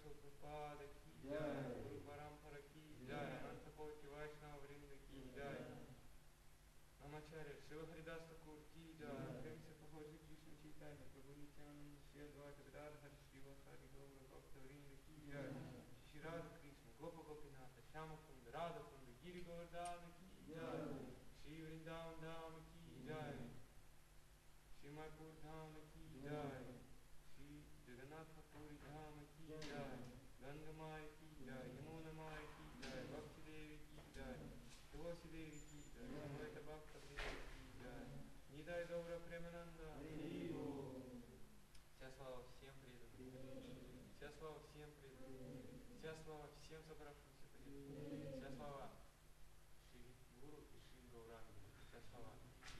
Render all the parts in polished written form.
Prabhupada ki jai, Guru Parampara ki jai, Ananta Koti Vaishnava Vrinda ki jai, Namacharya Shiva Haridas Thakur ki jai, Prem se Kho Shri Krishna Chaitanya Prabhu Nityananda Shri Advaita Gadadhar Shiva Hari Gaura Bhakta Vrinda ki jai, Shri Radha Krishna Gopa Gopinatha Shyama Kunda Radha Kunda Giri Govardhana ki jai, Shri Vrindavan Dham ki jai, Shri Mayapur Dham ki jai, Shri Jagannath Puri Dham ki jai, Ganga Maya ki jai, Yamuna Maya ki jai, Bhakti Devi ki jai, Tulasi Devi ki jai, Samveta Bhakta Vrinda ki jai, Nitai Gaura Premananda, вся слава всем преданным, вся слава всем преданным, вся слава всем собравшимся преданным, вся слава Шри Гуру и Шри Гауранги, вся слава.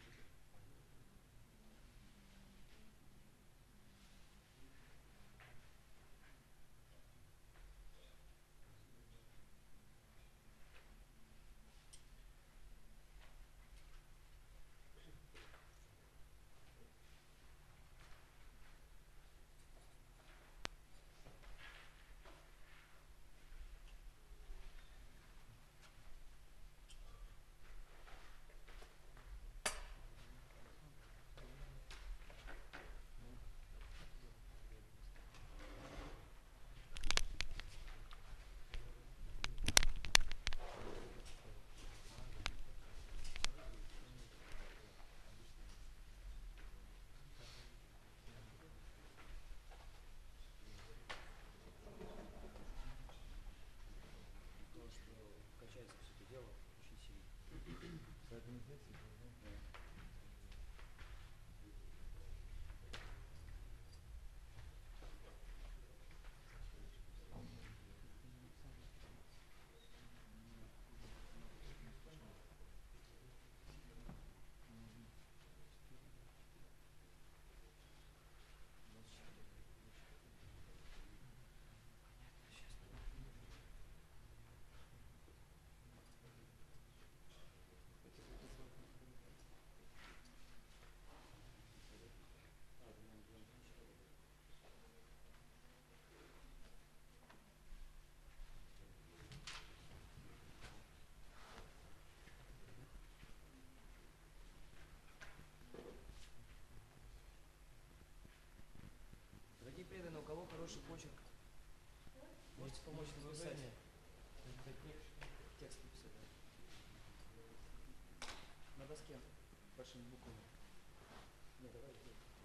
Качается все это дело очень сильно. Дорогие преданные, у кого хороший почерк? Можете помочь в написании? Текст написать. На доске большими буквами. Не, давай.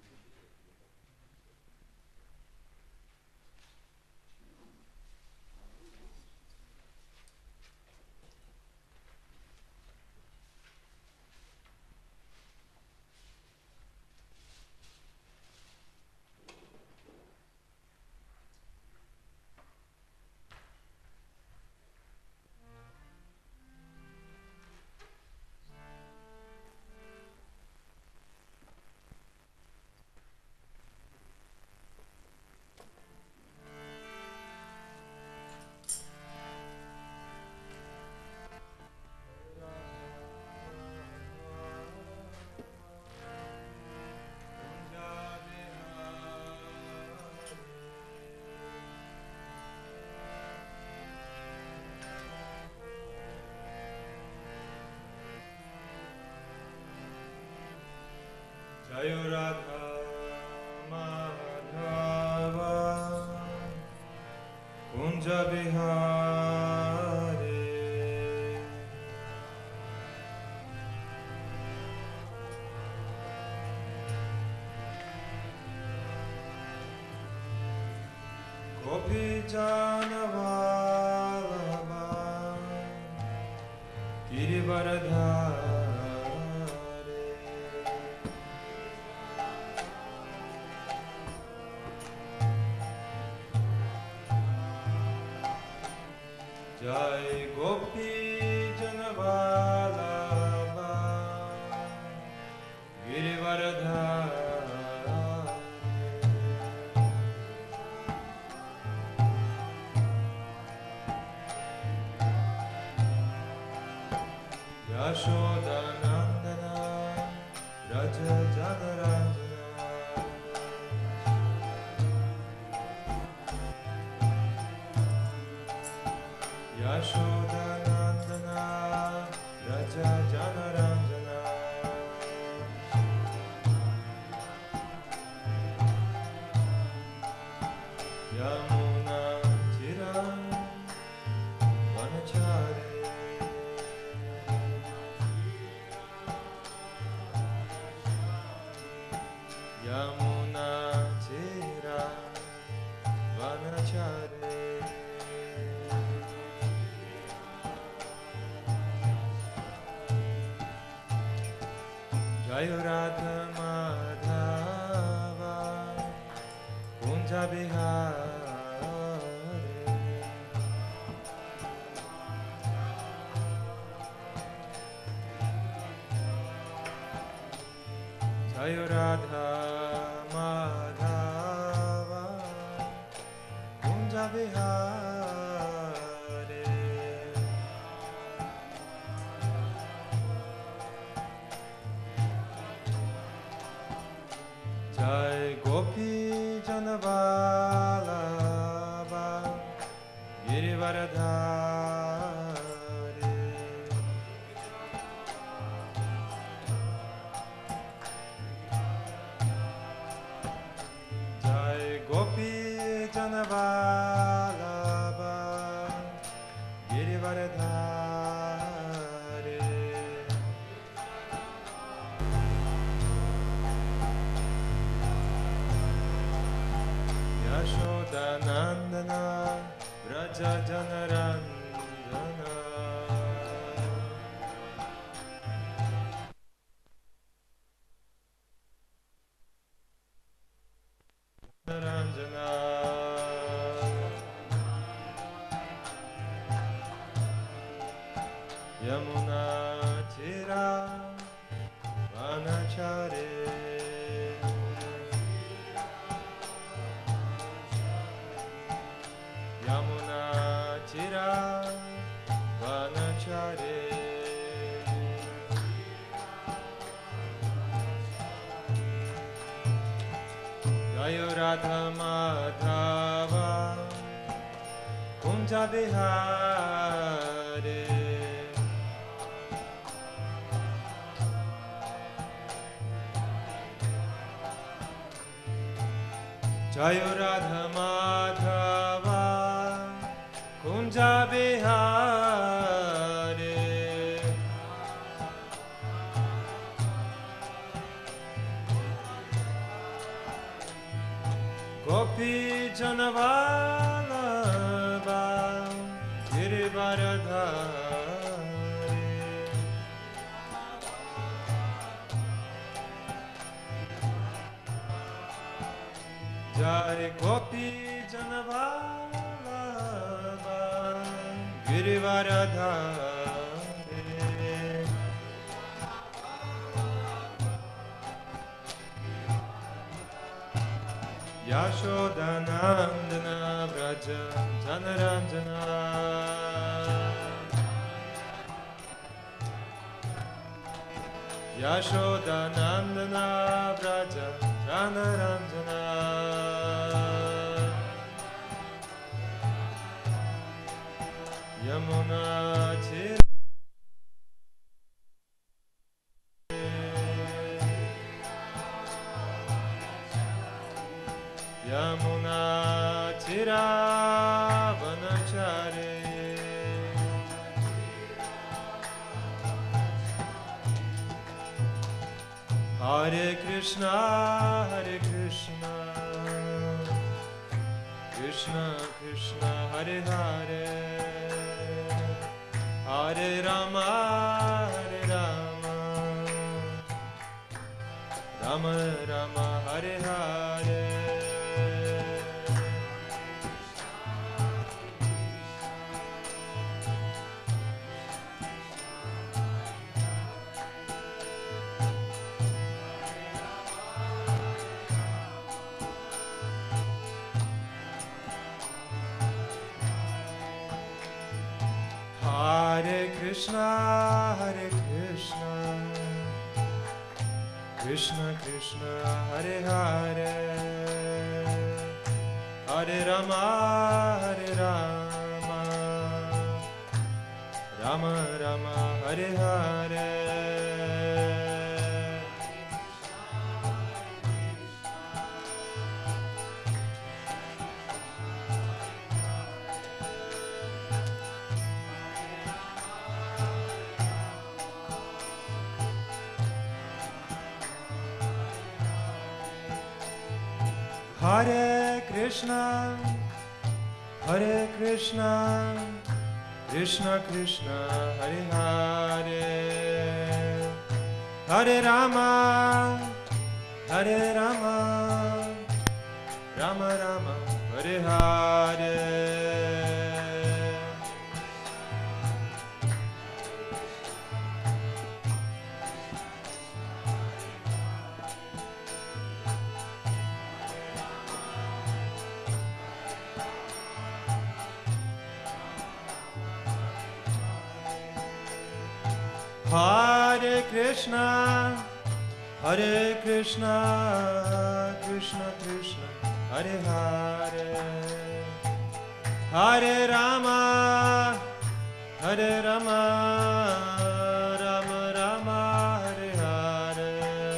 Jayo Radha Madhava Kunja Bihari Gopi Jana Vallabha Girivaradhari Jai Gopi Janavallabha Girivaradhari Yashoda Nandana Raja Janarandana Yashodanandana Raja Janaranjana Yamuna Tira Vanachari Yamuna Tira Vanachari Jaya Radha Madhava Kunja Bihari Jaya Radha Madhava Kunja Bihari Jai Gopi Janavalabha Girivaradhari Jai Gopi Janavalabha Girivaradhari Yashodanandana Vraja Janarandana Janarandana Yamuna Tira Vanachare Yamuna Tira Vanachare Jaya Radha Madhava Kunja Bihari Jaya Radha Madhava Kunja Bihari Gopi Janavalabha Girivaradhari Jai Gopi Janavalabha Girivaradhari Yashodanandana Vraja Janaranjana Yashodanandana Vraja Janaranjana Yamuna Tira Yamuna Tira Vanachare Hare Krishna Krishna Krishna Hare Hare Hare Rama Rama Rama Hare Hare Hare Krishna Krishna Krishna Hare Hare Hare Rama Rama Rama Hare Hare Hare Krishna, Hare Krishna, Krishna Krishna, Hare Hare, Hare Rama, Hare Rama, Rama Rama, Hare Hare. Hare Krishna, Hare Krishna, Krishna Krishna, Hare Hare, Hare Rama, Hare Rama, Rama Rama, Hare Hare.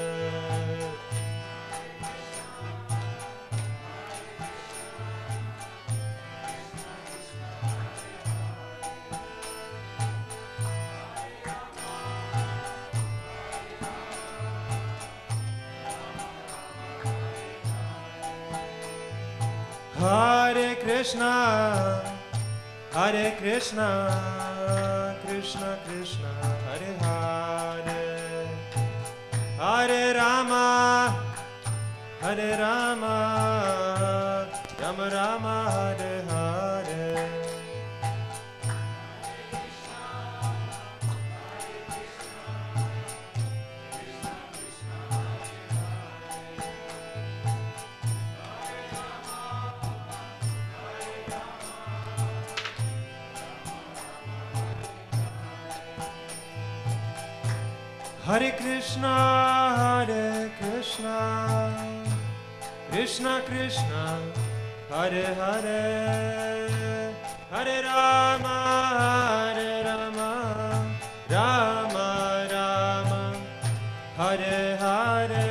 Hare Krishna, Hare Krishna, Krishna Krishna, Hare Hare, Hare Rama, Hare Rama, Rama Rama, Hare Hare. Hare Krishna, Hare Krishna, Krishna Krishna, Hare Hare, Hare Rama, Hare Rama, Rama Rama, Hare Hare.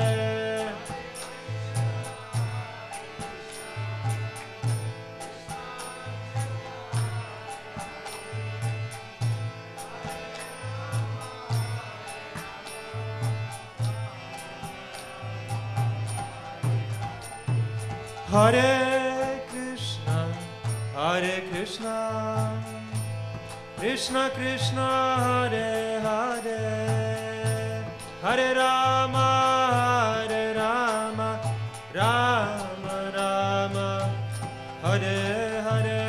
Hare Krishna, Hare Krishna, Krishna Krishna, Hare Hare, Hare Rama, Hare Rama, Rama Rama, Hare Hare.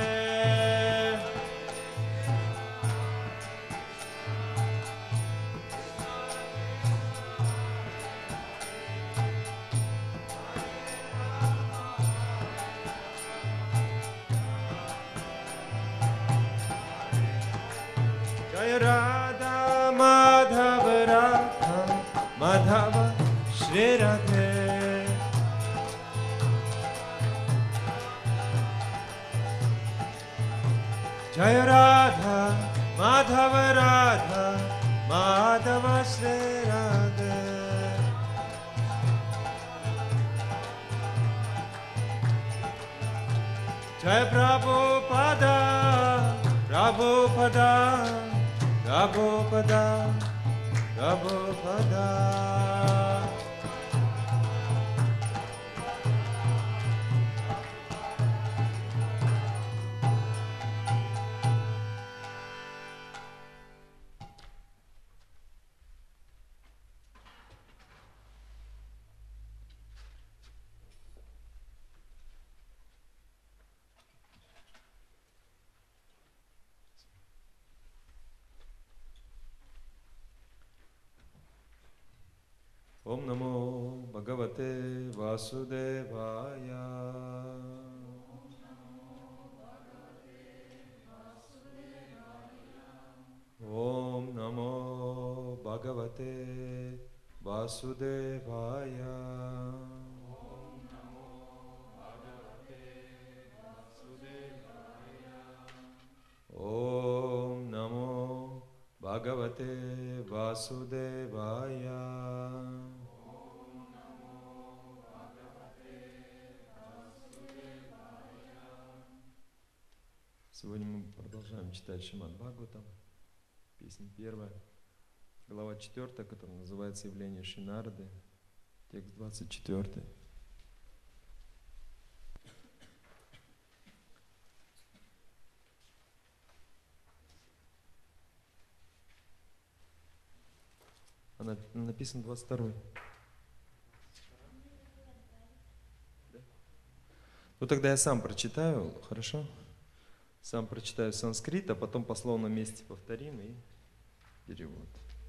Radha Madhava Radha Madhava Shri Radhe. Jaya Radha Madhava Radha Madhava Shri Radhe. Jaya Prabhupada Prabhupada Prabhupada, Prabhupada. Om Namo Bhagavate Vasudevaya. Om Namo Bhagavate Vasudevaya. Om Namo Bhagavate Vasudevaya. Сегодня мы продолжаем читать Шримад Бхагаватам, песня 1, глава 4, которая называется «Явление Шри Нарды», текст 24. Она написана 22. Ну тогда я сам прочитаю, хорошо? Сам прочитаю санскрит, а потом по словном месте повторим и перевод.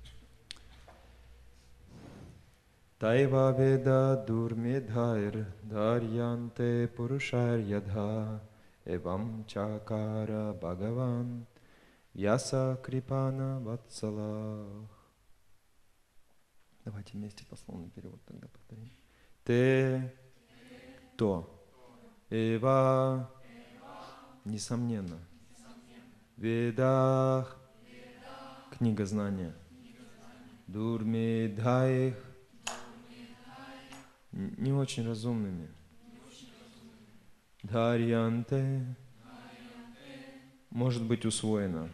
Тайва веда дурмедхайр дарьянте пурушайр ядха эвам чакара бхагаван яса крипана ватсалах. Давайте вместе пословный перевод тогда повторим. Те, то, эва, несомненно, ведах, книга знания, дурмедхайх, не очень разумными, дхарьянте, может быть усвоено,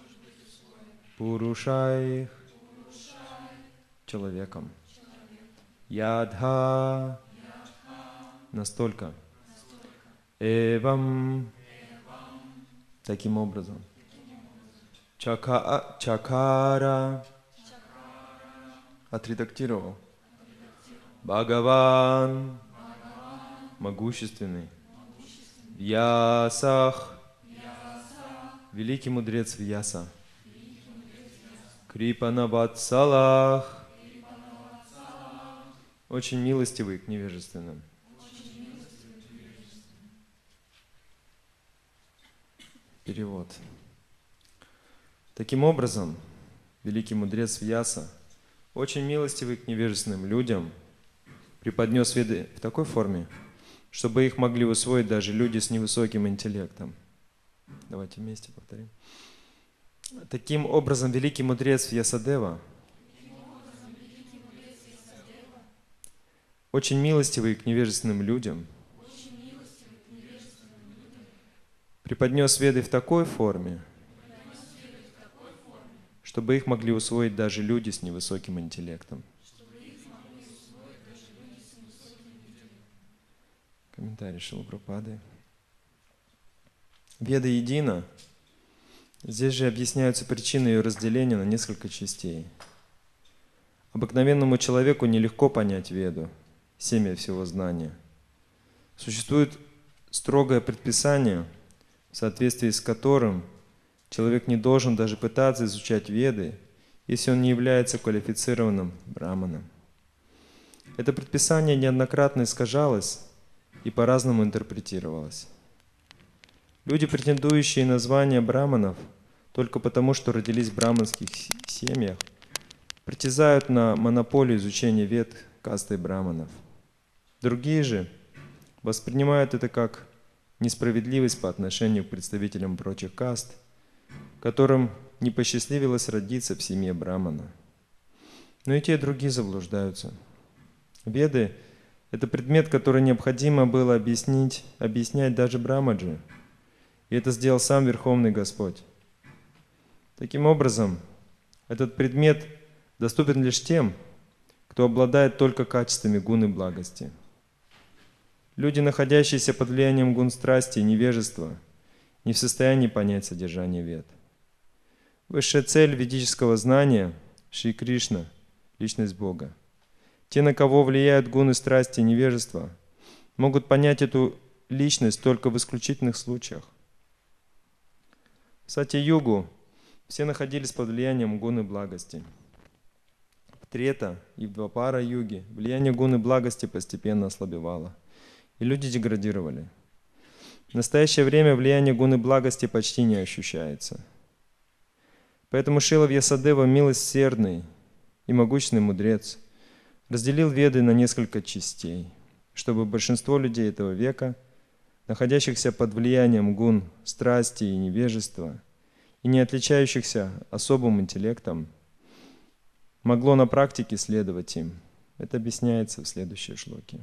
пурушайх, человеком, ядха, настолько, эвам, таким образом, чакара, отредактировал, Бхагаван, могущественный, Вьясах, великий мудрец Вьяса, Крипана Ватсалах, очень милостивый к невежественным. Перевод. Таким образом, великий мудрец Вьяса, очень милостивый к невежественным людям, преподнес веды в такой форме, чтобы их могли усвоить даже люди с невысоким интеллектом. Давайте вместе повторим. Таким образом, великий мудрец Вьясадева, очень милостивый к невежественным людям, преподнес веды в такой форме, чтобы их могли усвоить даже люди с невысоким интеллектом. Комментарий Шрилы Прабхупады. Веда едина. Здесь же объясняются причины ее разделения на несколько частей. Обыкновенному человеку нелегко понять веду, семя всего знания. Существует строгое предписание, в соответствии с которым человек не должен даже пытаться изучать веды, если он не является квалифицированным браманом. Это предписание неоднократно искажалось и по-разному интерпретировалось. Люди, претендующие на звание браманов только потому, что родились в браманских семьях, притязают на монополию изучения вед кастой браманов. Другие же воспринимают это как несправедливость по отношению к представителям прочих каст, которым не посчастливилось родиться в семье брамана. Но и те, и другие заблуждаются. Веды – это предмет, который необходимо было объяснять даже Брамаджи, и это сделал сам Верховный Господь. Таким образом, этот предмет доступен лишь тем, кто обладает только качествами гуны благости. Люди, находящиеся под влиянием гун страсти и невежества, не в состоянии понять содержание вед. Высшая цель ведического знания – Шри Кришна, личность Бога. Те, на кого влияют гуны страсти и невежества, могут понять эту личность только в исключительных случаях. В Сатья-югу все находились под влиянием гуны благости. В Трета и в Двапара-юге влияние гуны благости постепенно ослабевало, и люди деградировали. В настоящее время влияние гуны благости почти не ощущается. Поэтому Шрила Вьясадева, милосердный и могущественный мудрец, разделил веды на несколько частей, чтобы большинство людей этого века, находящихся под влиянием гун страсти и невежества, и не отличающихся особым интеллектом, могло на практике следовать им. Это объясняется в следующей шлоке.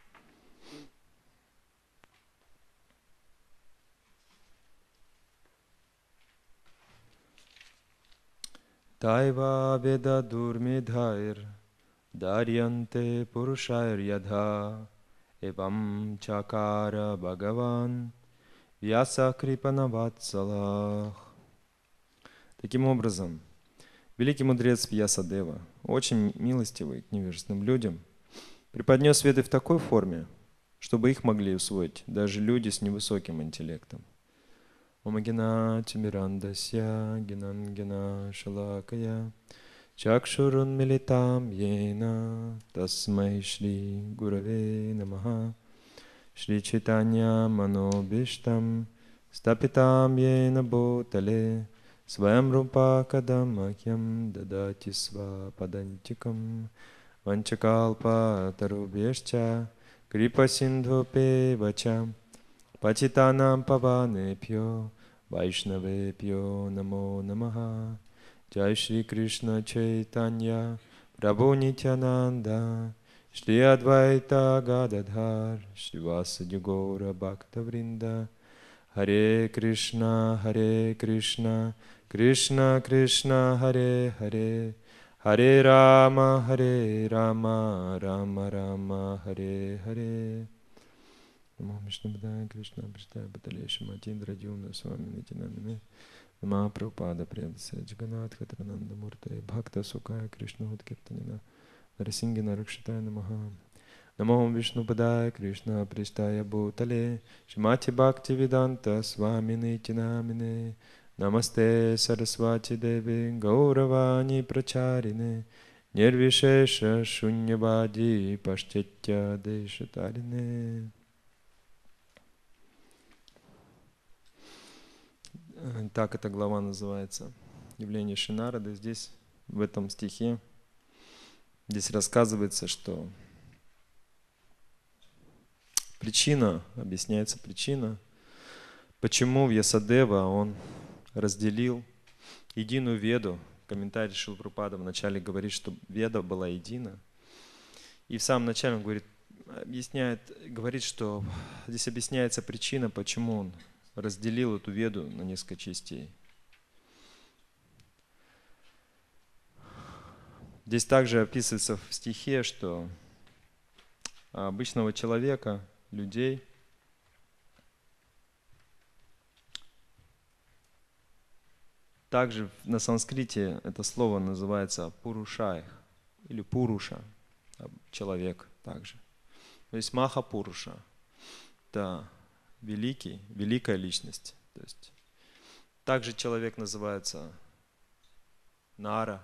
Тайва веда дурмидхайр дарьянте пурушайр ядха эвам чакара бхагаван вьяса крипанаватсалах. Таким образом, великий мудрец Вьясадева, очень милостивый к невежественным людям, преподнес веды в такой форме, чтобы их могли усвоить даже люди с невысоким интеллектом. Омагина тимирандасья гинангина шалакая чакшурун милитам йена тасмай шри гураве намаха шри чайтанья манобиштам стапитам йена бхутале сваям рупа кадамахьям дадати сва падантикам ванчакалпа тарубешча крипа синдхупе вачам Патитанам паванепьо вайшнавепьо намо намаха. Джай Шри Кришна Чайтанья Прабху Нитянанда Шри Адвайта Гададхар Шри Васади Гора Бхакта Вринда. Харе Кришна, Кришна Кришна, Харе Харе, Харе Рама, Рама Рама, Харе Харе. Нamo Vishnu Padaya Krishna Prasthaya Bhatale Shrimati Indradyumna Swami Nityanamine Namo Prabhupada Priyadase Jagannath Khatrananda Murte Bhakta Sukaya Krishna Utkirtanina Narasingina Rakshitaya Namaha. Namo Vishnu Padaya Krishna Prasthaya Bhatale Shrimati Bhakti Vedanta Swami Nityanamine Namaste Saraswati Devi Gauravani Pracharine Nirvishesha Shunyavadi Paschetya Deshatarine. Так эта глава называется. Явление Шри Нарады. Здесь, в этом стихе, здесь рассказывается, что объясняется причина, почему Вьясадева он разделил единую Веду. Комментарий Шрила Прабхупады вначале говорит, что Веда была едина. И в самом начале он говорит, что здесь объясняется причина, почему он разделил эту Веду на несколько частей. Здесь также описывается в стихе, что обычного человека, людей, также на санскрите это слово называется пурушай или пуруша, человек также. То есть маха пуруша – это великая личность. То есть также человек называется Нара.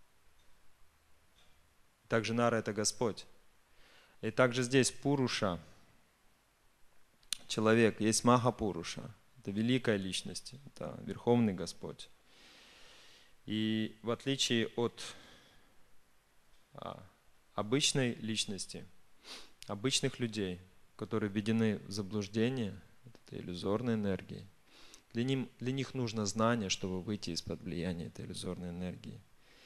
Также Нара – это Господь. И также здесь Пуруша, человек, есть Маха Пуруша. Это великая личность, это Верховный Господь. И в отличие от обычной личности, обычных людей, которые введены в заблуждение этой иллюзорной энергией, для них нужно знание, чтобы выйти из-под влияния этой иллюзорной энергии.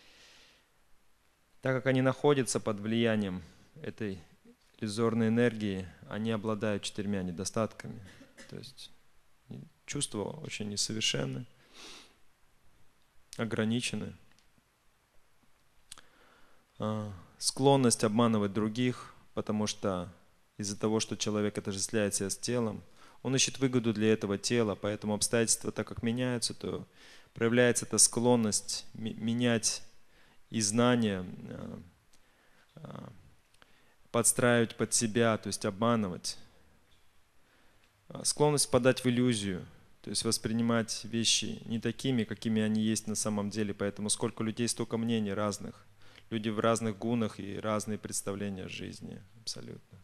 Так как они находятся под влиянием этой иллюзорной энергии, они обладают 4 недостатками. То есть чувства очень несовершенны, ограничены. Склонность обманывать других, потому что из-за того, что человек отождествляет себя с телом, он ищет выгоду для этого тела, поэтому обстоятельства так как меняются, то проявляется эта склонность менять и знания, подстраивать под себя, то есть обманывать. Склонность впадать в иллюзию, то есть воспринимать вещи не такими, какими они есть на самом деле. Поэтому сколько людей, столько мнений разных. Люди в разных гунах и разные представления о жизни. Абсолютно.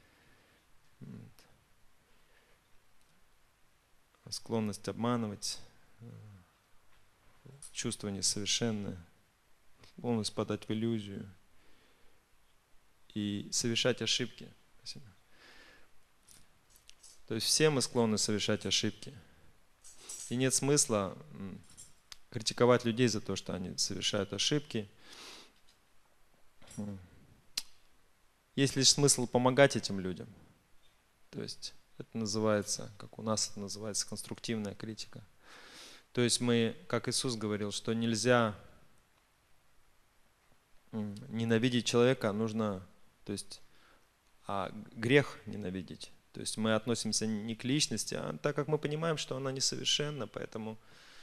Склонность обманывать, чувство несовершенное, склонность впадать в иллюзию и совершать ошибки. Спасибо. То есть все мы склонны совершать ошибки. И нет смысла критиковать людей за то, что они совершают ошибки. Есть лишь смысл помогать этим людям. То есть это называется, как у нас это называется, конструктивная критика. То есть мы, как Иисус говорил, что нельзя ненавидеть человека, нужно, то есть, грех ненавидеть. То есть мы относимся не к личности, а так как мы понимаем, что она несовершенна, поэтому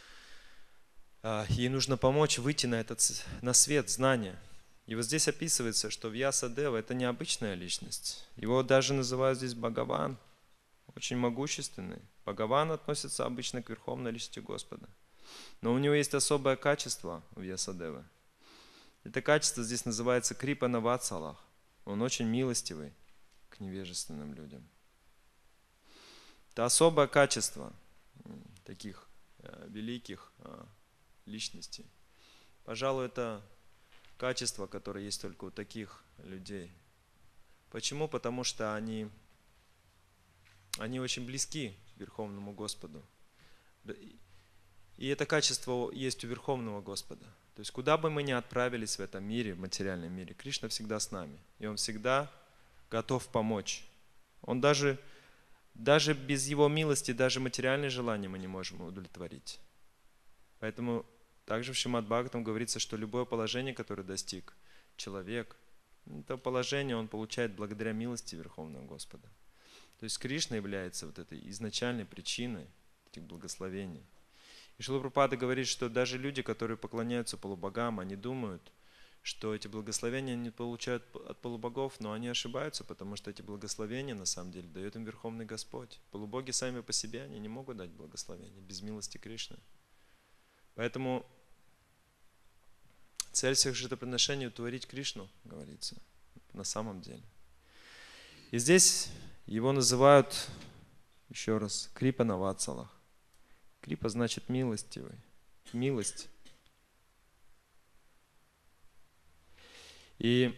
ей нужно помочь выйти на свет знания. И вот здесь описывается, что Вьясадева — это необычная личность. Его даже называют здесь Бхагаван, очень могущественный. Бхагаван относится обычно к верховной личности Господа. Но у него есть особое качество у Вьясадевы. Это качество здесь называется Крипана Ватсалах. Он очень милостивый к невежественным людям. Это особое качество таких великих личностей. Пожалуй, это качество, которое есть только у таких людей. Почему? Потому что они очень близки к Верховному Господу. И это качество есть у Верховного Господа. То есть куда бы мы ни отправились в этом мире, в материальном мире, Кришна всегда с нами. И Он всегда готов помочь. Он даже без Его милости, даже материальные желания мы не можем удовлетворить. Поэтому также в Шримад Бхагаватам говорится, что любое положение, которое достиг человек, это положение он получает благодаря милости Верховного Господа. То есть Кришна является вот этой изначальной причиной этих благословений. И Шрила Прабхупада говорит, что даже люди, которые поклоняются полубогам, они думают, что эти благословения они получают от полубогов, но они ошибаются, потому что эти благословения на самом деле дает им Верховный Господь. Полубоги сами по себе, они не могут дать благословения без милости Кришны. Поэтому цель всех жертвоприношений — утворить Кришну, говорится, на самом деле. И здесь его называют, еще раз, Крипана Ватсалах. Крипа значит милостивый, милость. И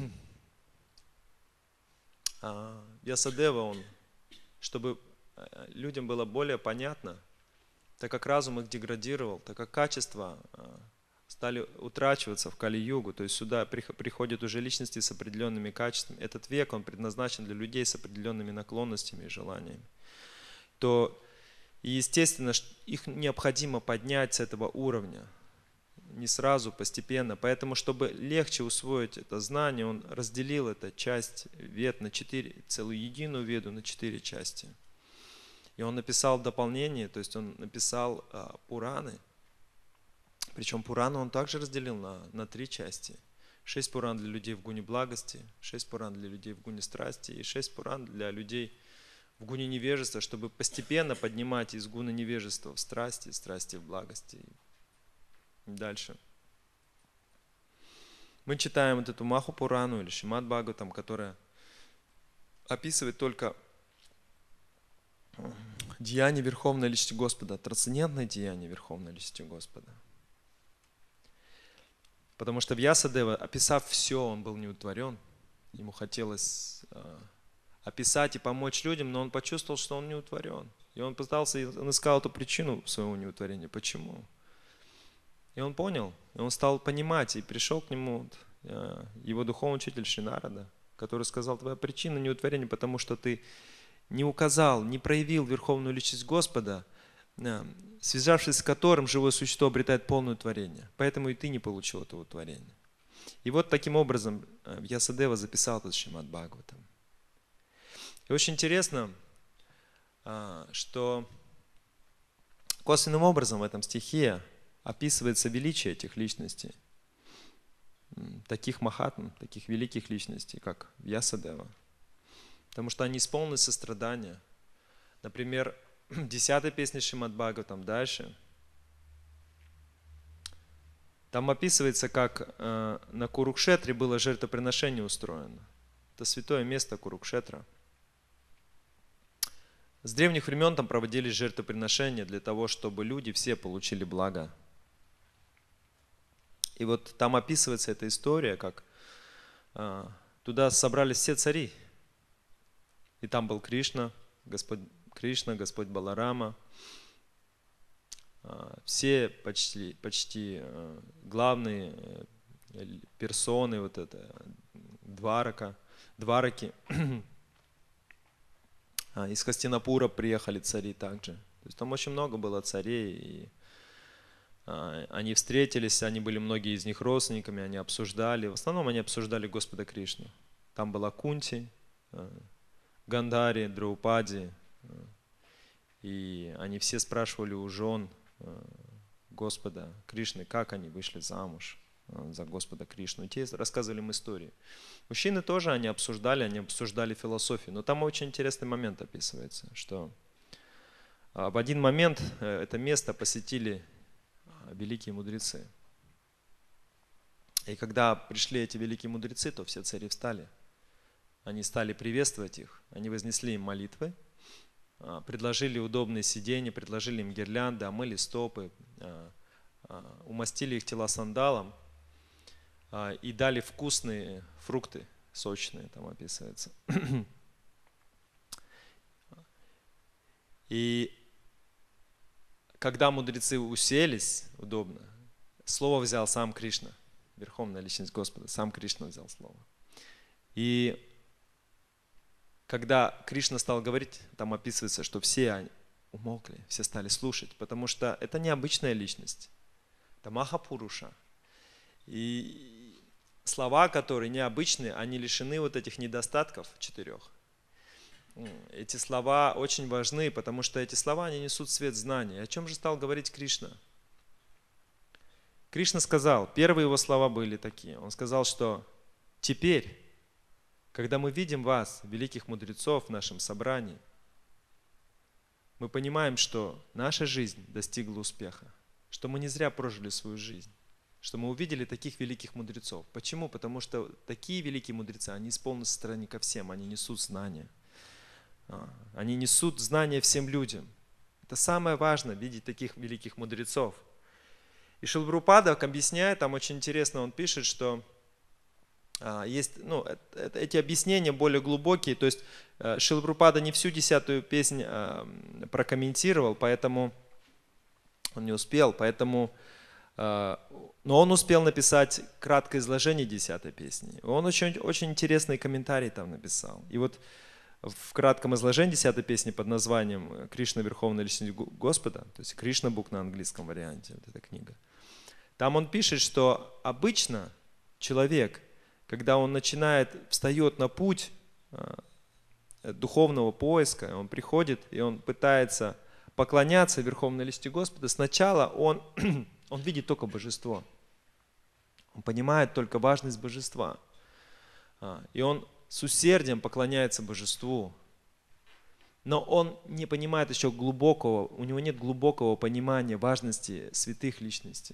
Вьясадева, он, чтобы людям было более понятно, так как разум их деградировал, так как качества стали утрачиваться в Кали-югу, то есть сюда приходят уже личности с определенными качествами. Этот век, он предназначен для людей с определенными наклонностями и желаниями. То, и естественно, их необходимо поднять с этого уровня. Не сразу, постепенно. Поэтому, чтобы легче усвоить это знание, он разделил эту часть вед на 4, целую единую веду на 4 части. И он написал дополнение, то есть он написал Пураны. Причем Пураны он также разделил на 3 части. 6 Пуран для людей в гуне благости, 6 Пуран для людей в гуне страсти и 6 Пуран для людей в гуне невежества, чтобы постепенно поднимать из гуна невежества в страсти, страсти в благости. И дальше. Мы читаем вот эту Маху Пурану или Шримад Бхагаватам, которая описывает только деяние Верховной Личности Господа, трансцендентное деяние Верховной Личности Господа. Потому что Вьясадева, описав все, он был неудовлетворен. Ему хотелось описать и помочь людям, но он почувствовал, что он неудовлетворен. И он пытался, он искал эту причину своего неудовлетворения. Почему? И он понял, и он стал понимать, и пришел к нему его духовный учитель Шри Нарада, который сказал: твоя причина неудовлетворения, потому что ты не указал, не проявил Верховную Личность Господа, связавшись с которым живое существо обретает полное творение. Поэтому и ты не получил этого творения. И вот таким образом Вьясадева записал этот Шримад Бхагаватам. И очень интересно, что косвенным образом в этом стихе описывается величие этих личностей, таких махатм, таких великих личностей, как Вьясадева. Потому что они исполнены сострадания. Например, в 10-й песне Шримад Бхагаватам дальше, там описывается, как на Курукшетре было жертвоприношение устроено. Это святое место Курукшетра. С древних времен там проводились жертвоприношения для того, чтобы люди все получили благо. И вот там описывается эта история, как туда собрались все цари. И там был Кришна, Господь Баларама, все почти главные персоны, вот это, двараки, из Хастинапура приехали цари также. То есть там очень много было царей, и они встретились, они были многие из них родственниками, они обсуждали, в основном они обсуждали Господа Кришну. Там была Кунти, Гандари, Драупади, и они все спрашивали у жен Господа Кришны, как они вышли замуж за Господа Кришну. И те рассказывали им истории. Мужчины тоже они обсуждали философию. Но там очень интересный момент описывается, что в один момент это место посетили великие мудрецы. И когда пришли эти великие мудрецы, то все цари встали. Они стали приветствовать их, они вознесли им молитвы, предложили удобные сиденья, предложили им гирлянды, омыли стопы, умастили их тела сандалом и дали вкусные фрукты, сочные, там описывается. И когда мудрецы уселись удобно, слово взял сам Кришна, Верховная Личность Господа, сам Кришна взял слово. И когда Кришна стал говорить, там описывается, что все умолкли, все стали слушать, потому что это необычная личность, это Махапуруша. И слова, которые необычные, они лишены вот этих недостатков 4. Эти слова очень важны, потому что эти слова, они несут свет знания. О чем же стал говорить Кришна? Кришна сказал, первые его слова были такие. Он сказал, что теперь, когда мы видим вас, великих мудрецов, в нашем собрании, мы понимаем, что наша жизнь достигла успеха, что мы не зря прожили свою жизнь, что мы увидели таких великих мудрецов. Почему? Потому что такие великие мудрецы, они исполнены стороны ко всем, они несут знания. Они несут знания всем людям. Это самое важное, видеть таких великих мудрецов. И Шрила Прабхупада объясняет, там очень интересно, он пишет, что есть, эти объяснения более глубокие, то есть Шрила Прабхупада не всю 10-ю песнь прокомментировал, поэтому он не успел, но он успел написать краткое изложение 10-й песни. Он очень интересный комментарий там написал. И вот в кратком изложении 10-й песни под названием «Кришна, Верховная Личность Господа», то есть «Кришна Бук» на английском варианте, вот эта книга, там он пишет, что обычно человек, когда он встает на путь духовного поиска, он приходит и он пытается поклоняться Верховной Личности Господа, сначала он видит только божество. Он понимает только важность божества. И он с усердием поклоняется божеству. Но он не понимает еще у него нет глубокого понимания важности святых личностей.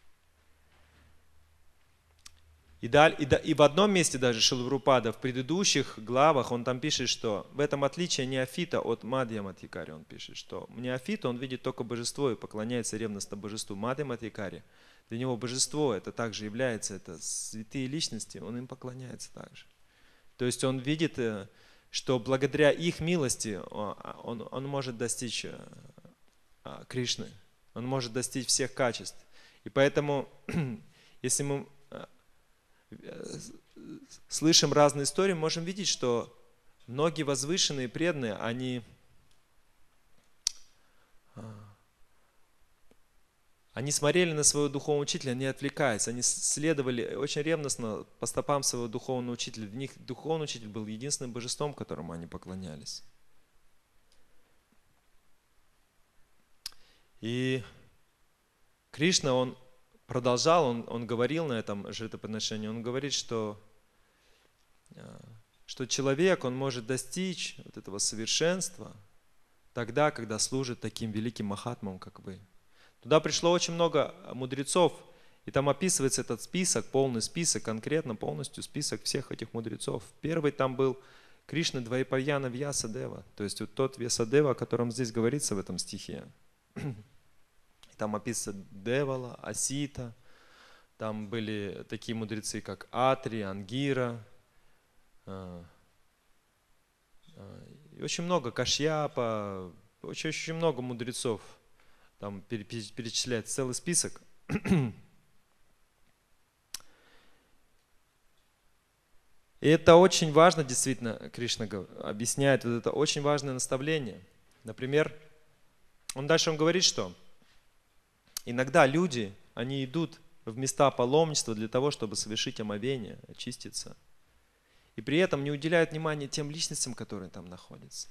И в одном месте даже Шрила Прабхупада, в предыдущих главах, он там пишет, что в этом отличие неофита от Мадхьямадхикари. Он пишет, что неофит, он видит только божество и поклоняется ревностно божеству. Мадхьямадхикари, для него божество это также является, это святые личности, он им поклоняется также. То есть он видит, что благодаря их милости он может достичь Кришны, он может достичь всех качеств. И поэтому, если мы слышим разные истории, можем видеть, что многие возвышенные преданные, они смотрели на своего духовного учителя, не отвлекаясь, они следовали очень ревностно по стопам своего духовного учителя. Для них духовный учитель был единственным божеством, которому они поклонялись. И Кришна, он продолжал, он говорил на этом жертвоприношении, он говорит, что человек, он может достичь вот этого совершенства тогда, когда служит таким великим махатмам, как вы. Туда пришло очень много мудрецов, и там описывается этот список, полный список, конкретно полностью список всех этих мудрецов. Первый там был Кришна Двайпаяна Вьясадева, то есть вот тот Вьясадева, о котором здесь говорится в этом стихе. Там описано Девала, Асита, там были такие мудрецы, как Атри, Ангира, и очень много Кашьяпа, очень много мудрецов. там перечисляет целый список. И это очень важно, действительно, Кришна объясняет, вот это очень важное наставление. Например, он говорит, что иногда люди, они идут в места паломничества для того, чтобы совершить омовение, очиститься. И при этом не уделяют внимания тем личностям, которые там находятся.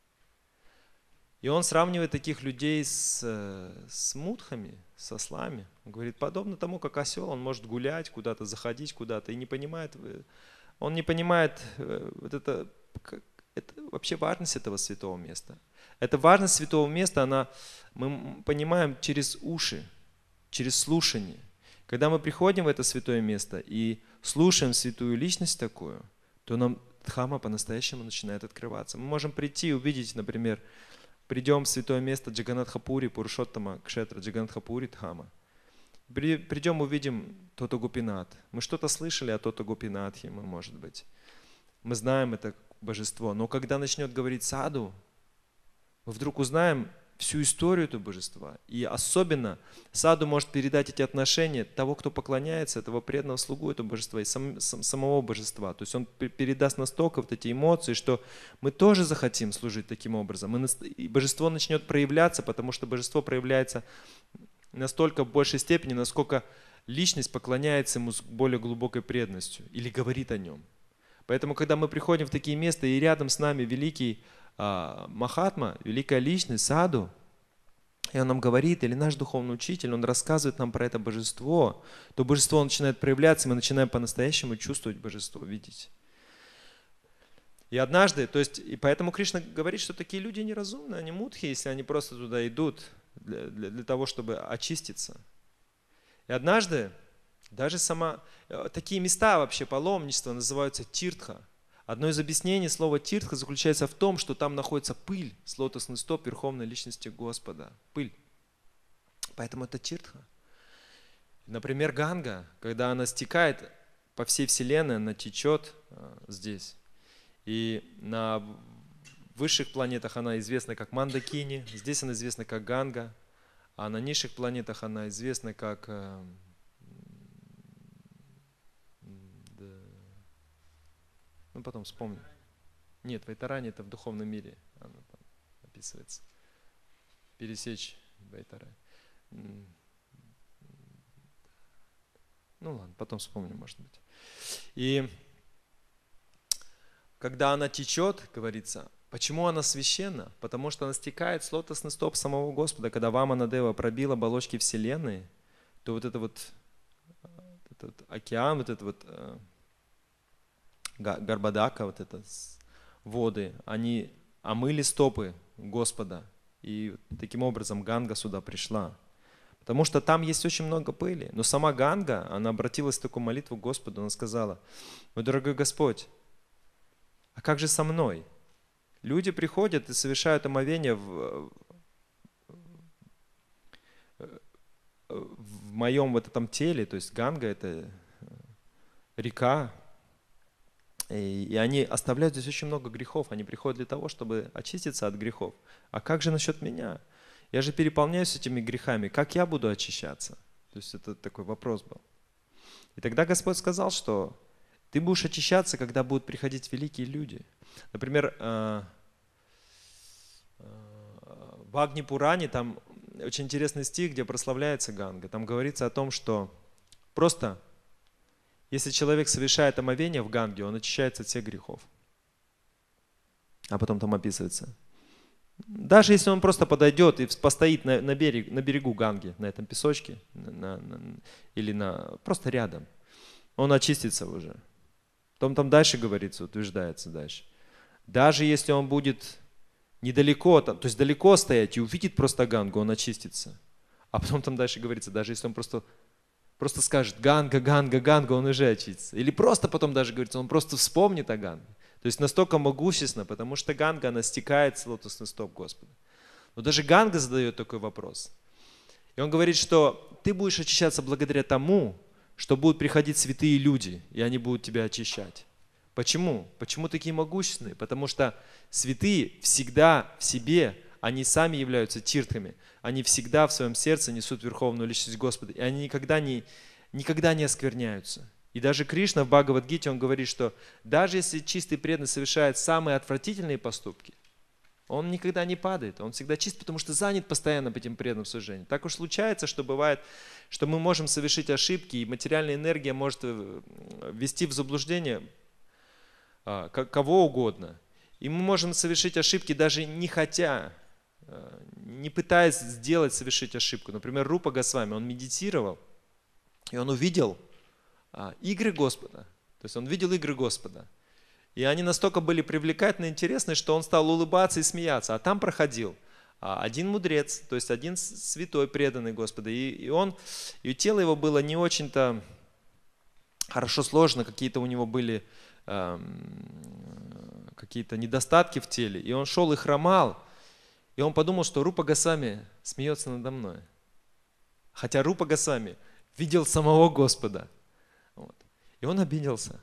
И он сравнивает таких людей с мудхами, с ослами. Он говорит, подобно тому, как осел, он может гулять куда-то, заходить куда-то, и не понимает, он не понимает это вообще важность этого святого места. Эта важность святого места, мы понимаем через уши, через слушание. Когда мы приходим в это святое место и слушаем святую личность такую, то нам Дхамма по-настоящему начинает открываться. Мы можем прийти и увидеть, например, придем в святое место Джаганнатха-пури, Пурушоттама, Кшетра, Джаганнатха-пури, Дхамма. Придем, увидим Тото Гопинат. Мы что-то слышали о Тото Гопинатхе, может быть. Мы знаем это божество. Но когда начнет говорить саду, мы вдруг узнаем всю историю этого божества. И особенно саду может передать эти отношения того, кто поклоняется, этого преданного слугу этого божества и самого божества. То есть он передаст настолько вот эти эмоции, что мы тоже захотим служить таким образом. И божество начнет проявляться, потому что божество проявляется настолько в большей степени, насколько личность поклоняется ему с более глубокой преданностью или говорит о нем. Поэтому, когда мы приходим в такие места, и рядом с нами великий Махатма, великая личность, саду, и он нам говорит, или наш духовный учитель, он рассказывает нам про это божество, то божество начинает проявляться, и мы начинаем по-настоящему чувствовать божество, видеть. И однажды, и поэтому Кришна говорит, что такие люди неразумны, они мудхи, если они просто туда идут для того, чтобы очиститься. И однажды даже такие места вообще паломничества называются тиртха. Одно из объяснений слова тиртха заключается в том, что там находится пыль с лотосных стоп Верховной Личности Господа. Пыль. Поэтому это тиртха. Например, Ганга, когда она стекает по всей Вселенной, она течет здесь. И на высших планетах она известна как Мандакини, здесь она известна как Ганга, а на низших планетах она известна как... Ну, потом вспомню. Нет, Вайтарани это в духовном мире. Она там описывается. Пересечь Вайтарани. Ну ладно, потом вспомню, может быть. И когда она течет, говорится, почему она священна? Потому что она стекает с лотосных стоп самого Господа. Когда Ваманадева пробил оболочки Вселенной, то вот этот океан, Гарбадака, воды, они омыли стопы Господа. И таким образом Ганга сюда пришла. Потому что там есть очень много пыли. Но сама Ганга, она обратилась в такую молитву к Господу, она сказала, мой дорогой Господь, а как же со мной? Люди приходят и совершают омовение в моем вот этом теле, то есть Ганга это река, и они оставляют здесь очень много грехов. Они приходят для того, чтобы очиститься от грехов. А как же насчет меня? Я же переполняюсь этими грехами. Как я буду очищаться? То есть это такой вопрос был. И тогда Господь сказал, что ты будешь очищаться, когда будут приходить великие люди. Например, в Агни-Пуране там очень интересный стих, где прославляется Ганга. Там говорится о том, что просто... Если человек совершает омовение в Ганге, он очищается от всех грехов. А потом там описывается. Даже если он просто подойдет и постоит на берегу Ганги, на этом песочке, или просто рядом, он очистится уже. Потом там дальше говорится, утверждается дальше. Даже если он будет недалеко, то есть далеко стоять и увидит просто Гангу, он очистится. А потом там дальше говорится, даже если он просто скажет «Ганга, Ганга, Ганга», он уже очистится. Или просто потом даже говорится, он просто вспомнит о Ганге. То есть настолько могущественно, потому что Ганга, она стекает с лотосных стоп Господа. Но даже Ганга задает такой вопрос. И он говорит, что ты будешь очищаться благодаря тому, что будут приходить святые люди, и они будут тебя очищать. Почему? Почему такие могущественные? Потому что святые всегда в себе они сами являются тиртхами. Они всегда в своем сердце несут верховную личность Господа. И они никогда не оскверняются. И даже Кришна в Бхагавад-гите, он говорит, что даже если чистый преданный совершает самые отвратительные поступки, он никогда не падает, он всегда чист, потому что занят постоянно этим преданным служением. Так уж случается, что бывает, что мы можем совершить ошибки, и материальная энергия может ввести в заблуждение кого угодно. И мы можем совершить ошибки даже не хотя, не пытаясь совершить ошибку. Например, Рупа Госвами, он медитировал, и он увидел игры Господа. То есть он видел игры Господа. И они настолько были привлекательны, интересны, что он стал улыбаться и смеяться. А там проходил один мудрец, то есть один святой, преданный Господа. И тело его было не очень-то хорошо сложено, какие-то у него были какие-то недостатки в теле. И он шел и хромал. И он подумал, что Рупа Госвами смеется надо мной. Хотя Рупа Госвами видел самого Господа. Вот. И он обиделся.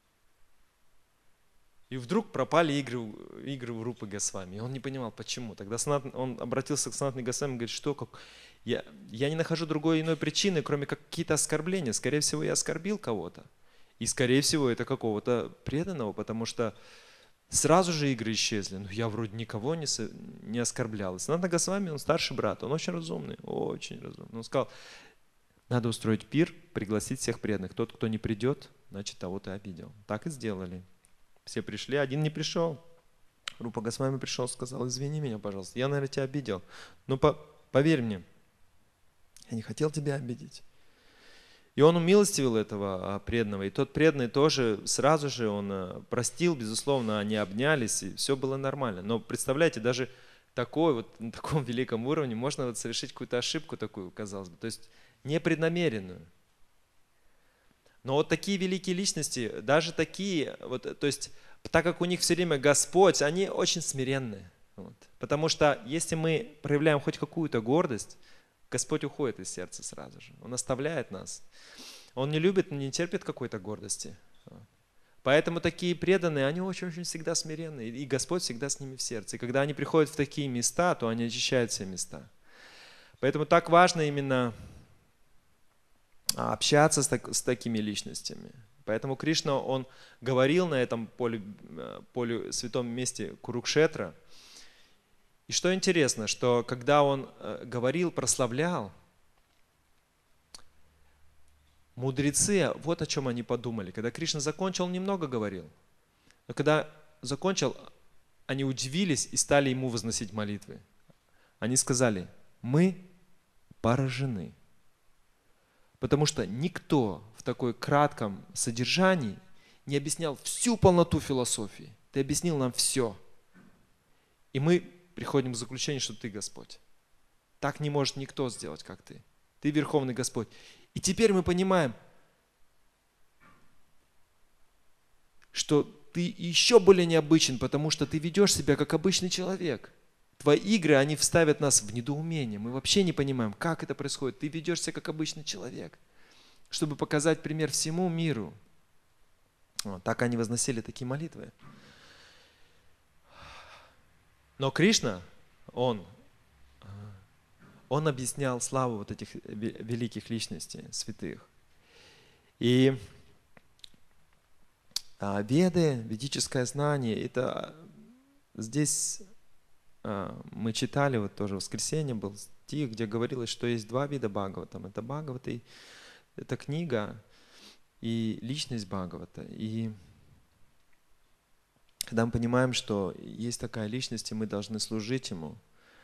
И вдруг пропали игры у Рупы Госвами. И он не понимал, почему. Тогда он обратился к Санатане Госвами и говорит, что я не нахожу другой иной причины, кроме как какие-то оскорбления. Скорее всего, я оскорбил кого-то. И скорее всего, это какого-то преданного, потому что сразу же игры исчезли. Но я вроде никого не оскорблял. И Санатана Госвами, он старший брат, он очень разумный, очень разумный. Он сказал, надо устроить пир, пригласить всех преданных. Тот, кто не придет, значит, того ты обидел. Так и сделали. Все пришли, один не пришел. Рупа Госвами пришел, сказал, извини меня, пожалуйста, я, наверное, тебя обидел. Но поверь мне, я не хотел тебя обидеть. И он умилостивил этого преданного. И тот преданный тоже сразу же он простил, безусловно, они обнялись, и все было нормально. Но представляете, даже на таком великом уровне можно совершить какую-то ошибку такую, казалось бы. То есть непреднамеренную. Но вот такие великие личности, даже такие, то есть, так как у них все время Господь, они очень смиренные. Вот. Потому что если мы проявляем хоть какую-то гордость, Господь уходит из сердца сразу же. Он оставляет нас. Он не любит, не терпит какой-то гордости. Вот. Поэтому такие преданные, они очень-очень всегда смиренные. И Господь всегда с ними в сердце. И когда они приходят в такие места, то они очищают все места. Поэтому так важно именно общаться с такими личностями. Поэтому Кришна, он говорил на этом поле святом месте Курукшетра. И что интересно, что когда он говорил, прославлял, мудрецы, вот о чем они подумали. Когда Кришна закончил, он немного говорил. Но когда закончил, они удивились и стали ему возносить молитвы. Они сказали, мы поражены. Потому что никто в такой кратком содержании не объяснял всю полноту философии. Ты объяснил нам все. И мы приходим к заключению, что ты Господь. Так не может никто сделать, как ты. Ты Верховный Господь. И теперь мы понимаем, что ты еще более необычен, потому что ты ведешь себя как обычный человек. Твои игры, они вставят нас в недоумение. Мы вообще не понимаем, как это происходит. Ты ведешься как обычный человек, чтобы показать пример всему миру. Вот, так они возносили такие молитвы. Но Кришна, он объяснял славу вот этих великих личностей, святых. И Веды, ведическое знание, это здесь мы читали, вот тоже в воскресенье был стих, где говорилось, что есть два вида Бхагаватам. Это Бхагавата, это книга и личность Бхагавата. И когда мы понимаем, что есть такая личность, и мы должны служить Ему,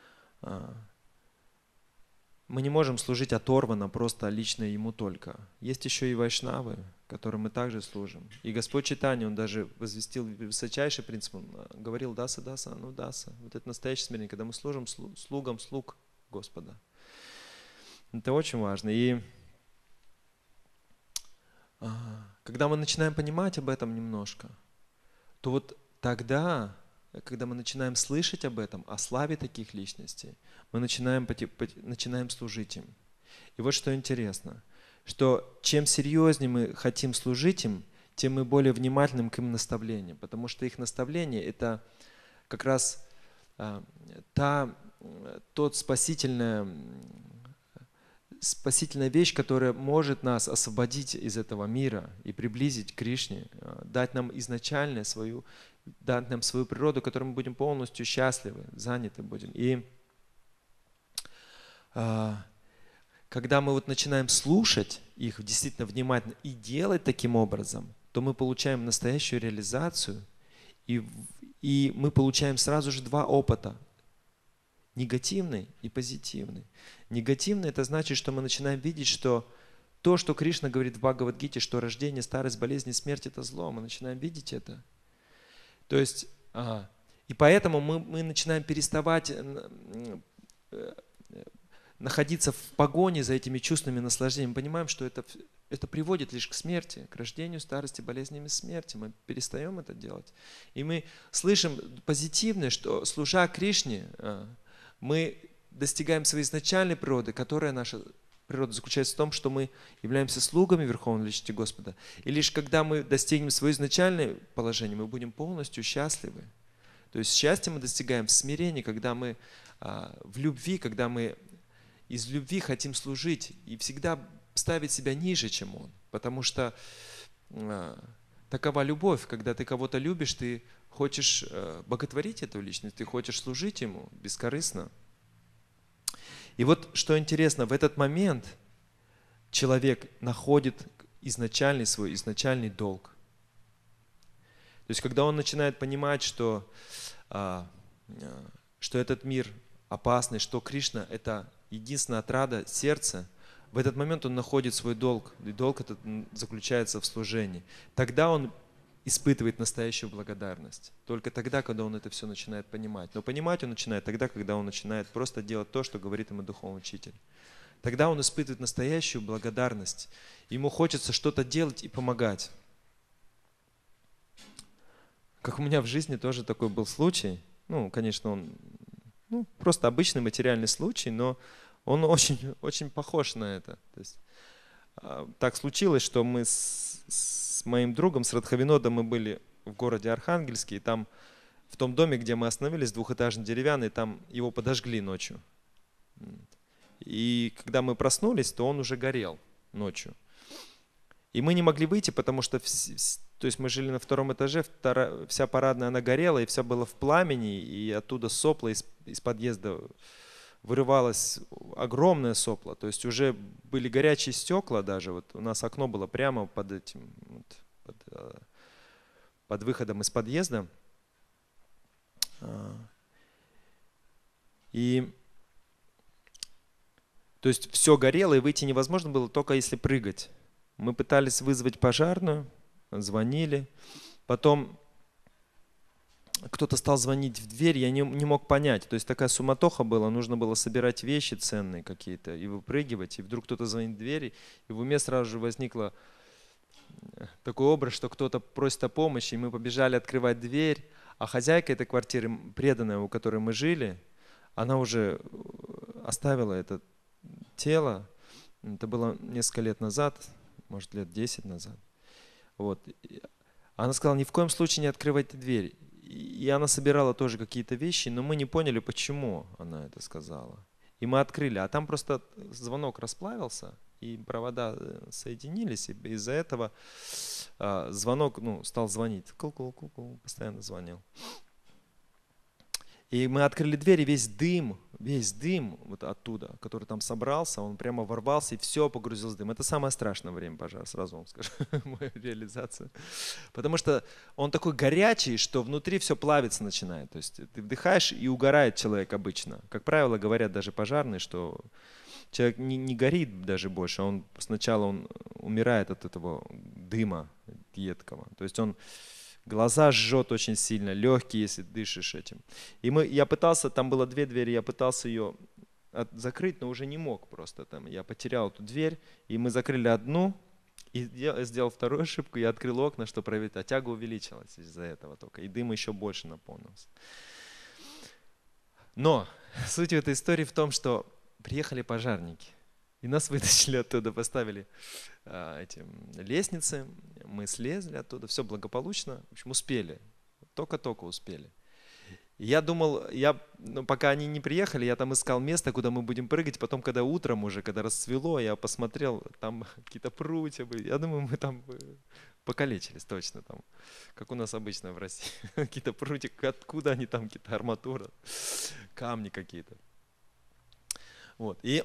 мы не можем служить оторванно, просто лично Ему только. Есть еще и вайшнавы, которым мы также служим. И Господь Чайтанья, Он даже возвестил высочайший принцип, Он говорил даса, даса, ну даса. Вот это настоящее смирение, когда мы служим слугам слуг Господа. Это очень важно. И когда мы начинаем понимать об этом немножко, то вот тогда, когда мы начинаем слышать об этом, о славе таких личностей, мы начинаем служить им. И вот что интересно, что чем серьезнее мы хотим служить им, тем мы более внимательным к им наставлениям, потому что их наставления – это как раз тот спасительная вещь, которая может нас освободить из этого мира и приблизить к Кришне, дать нам изначально дать нам свою природу, которой мы будем полностью счастливы, заняты будем. И когда мы вот начинаем слушать их действительно внимательно и делать таким образом, то мы получаем настоящую реализацию, и мы получаем сразу же два опыта. Негативный и позитивный. Негативный — это значит, что мы начинаем видеть, что то, что Кришна говорит в Бхагавад-гите, что рождение, старость, болезнь и смерть — это зло, мы начинаем видеть это. То есть, и поэтому мы начинаем переставать находиться в погоне за этими чувственными наслаждениями. Мы понимаем, что это приводит лишь к смерти, к рождению, старости, болезням и смерти. Мы перестаем это делать. И мы слышим позитивное, что, служа Кришне, мы достигаем своей изначальной природы, которая наша природа заключается в том, что мы являемся слугами Верховной Личности Господа. И лишь когда мы достигнем свое изначальное положение, мы будем полностью счастливы. То есть счастье мы достигаем в смирении, когда мы в любви, когда мы из любви хотим служить и всегда ставить себя ниже, чем Он. Потому что такова любовь, когда ты кого-то любишь, ты хочешь боготворить эту личность, ты хочешь служить ему бескорыстно. И вот что интересно, в этот момент человек находит свой изначальный долг. То есть когда он начинает понимать, что этот мир опасный, что Кришна — это единственная отрада сердца, в этот момент он находит свой долг, и долг этот заключается в служении. Тогда он испытывает настоящую благодарность. Только тогда, когда он это все начинает понимать. Но понимать он начинает тогда, когда он начинает просто делать то, что говорит ему духовный учитель. Тогда он испытывает настоящую благодарность. Ему хочется что-то делать и помогать. Как у меня в жизни тоже такой был случай. Конечно, он просто обычный материальный случай, но он очень, очень похож на это. То есть, так случилось, что мы с моим другом, с Радхавинодом, мы были в городе Архангельске, и там, в том доме, где мы остановились, двухэтажный деревянный, там его подожгли ночью. И когда мы проснулись, то он уже горел ночью. И мы не могли выйти, потому что то есть мы жили на втором этаже, вся парадная она горела, и вся была в пламени, и оттуда сопло из подъезда вырывалось огромное сопло. То есть уже были горячие стекла даже. Вот у нас окно было прямо под выходом из подъезда. И то есть все горело, и выйти невозможно было, только если прыгать. Мы пытались вызвать пожарную, звонили. Потом кто-то стал звонить в дверь, я не мог понять. То есть такая суматоха была, нужно было собирать вещи ценные какие-то и выпрыгивать. И вдруг кто-то звонит в дверь, и в уме сразу же возникло такой образ, что кто-то просит о помощи, и мы побежали открывать дверь. А хозяйка этой квартиры, преданная, у которой мы жили, она уже оставила это тело. Это было несколько лет назад, может, лет 10 назад. Вот. Она сказала, ни в коем случае не открывайте дверь. И она собирала тоже какие-то вещи, но мы не поняли, почему она это сказала. И мы открыли, а там просто звонок расплавился, и провода соединились, и из-за этого звонок стал звонить. Кул-кул-кул-кул, постоянно звонил. И мы открыли дверь, и весь дым вот оттуда, который там собрался, он прямо ворвался, и все погрузилось в дым. Это самое страшное время пожара, сразу вам скажу, мою реализацию. Потому что он такой горячий, что внутри все плавиться начинает. То есть ты вдыхаешь, и угорает человек обычно. Как правило, говорят даже пожарные, что человек не горит даже больше, сначала он умирает от этого дыма едкого. То есть он глаза жжет очень сильно, легкие, если дышишь этим. И я пытался, там было 2 двери, я пытался ее закрыть, но уже не мог просто. Я потерял эту дверь, и мы закрыли одну, и я сделал вторую ошибку, я открыл окна, чтобы проверить, а тяга увеличилась из-за этого только, и дым еще больше наполнился. Но суть этой истории в том, что приехали пожарники. И нас вытащили оттуда, поставили эти лестницы, мы слезли оттуда, все благополучно, в общем, успели, только-только успели. Я думал, пока они не приехали, я там искал место, куда мы будем прыгать. Потом, когда утром уже, когда расцвело, я посмотрел, там какие-то прутья были. Я думаю, мы там покалечились точно там, как у нас обычно в России. Какие-то прутья, откуда они там, какие-то арматура, камни какие-то. Вот. И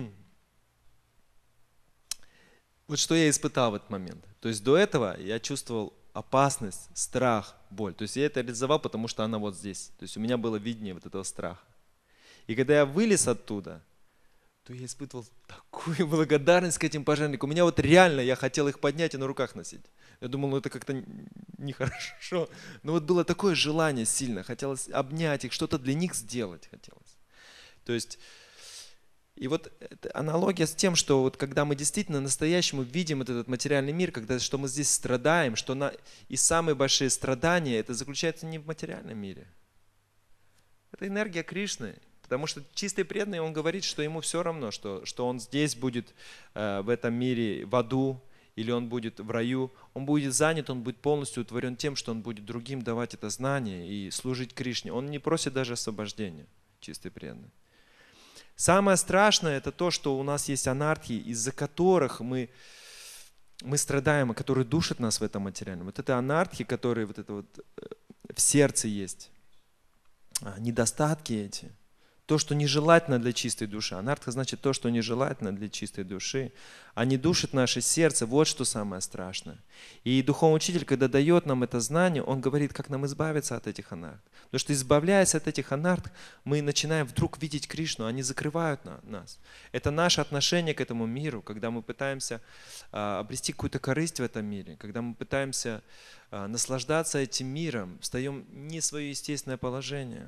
вот что я испытал в этот момент. То есть до этого я чувствовал опасность, страх, боль. То есть я это реализовал, потому что она вот здесь. То есть у меня было видение вот этого страха. И когда я вылез оттуда, то я испытывал такую благодарность к этим пожарникам. У меня вот реально, я хотел их поднять и на руках носить. Я думал, ну это как-то нехорошо. Но вот было такое желание сильно. Хотелось обнять их, что-то для них сделать хотелось. То есть, и вот аналогия с тем, что вот когда мы действительно настоящему видим этот материальный мир, когда что мы здесь страдаем, что и самые большие страдания, это заключается не в материальном мире. Это энергия Кришны. Потому что чистый преданный, он говорит, что ему все равно, что он здесь будет, в этом мире, в аду, или он будет в раю. Он будет занят, он будет полностью удовлетворен тем, что он будет другим давать это знание и служить Кришне. Он не просит даже освобождения, чистый преданный. Самое страшное это то, что у нас есть анархии, из-за которых мы страдаем, которые душат нас в этом материальном. Вот это анархии, которые вот это вот в сердце есть, недостатки эти. То, что нежелательно для чистой души. Анартха значит то, что нежелательно для чистой души. Они душат наше сердце. Вот что самое страшное. И духовный учитель, когда дает нам это знание, он говорит, как нам избавиться от этих анарх. Потому что избавляясь от этих анарх, мы начинаем вдруг видеть Кришну. Они закрывают нас. Это наше отношение к этому миру, когда мы пытаемся обрести какую-то корысть в этом мире, когда мы пытаемся наслаждаться этим миром, встаем не в свое естественное положение.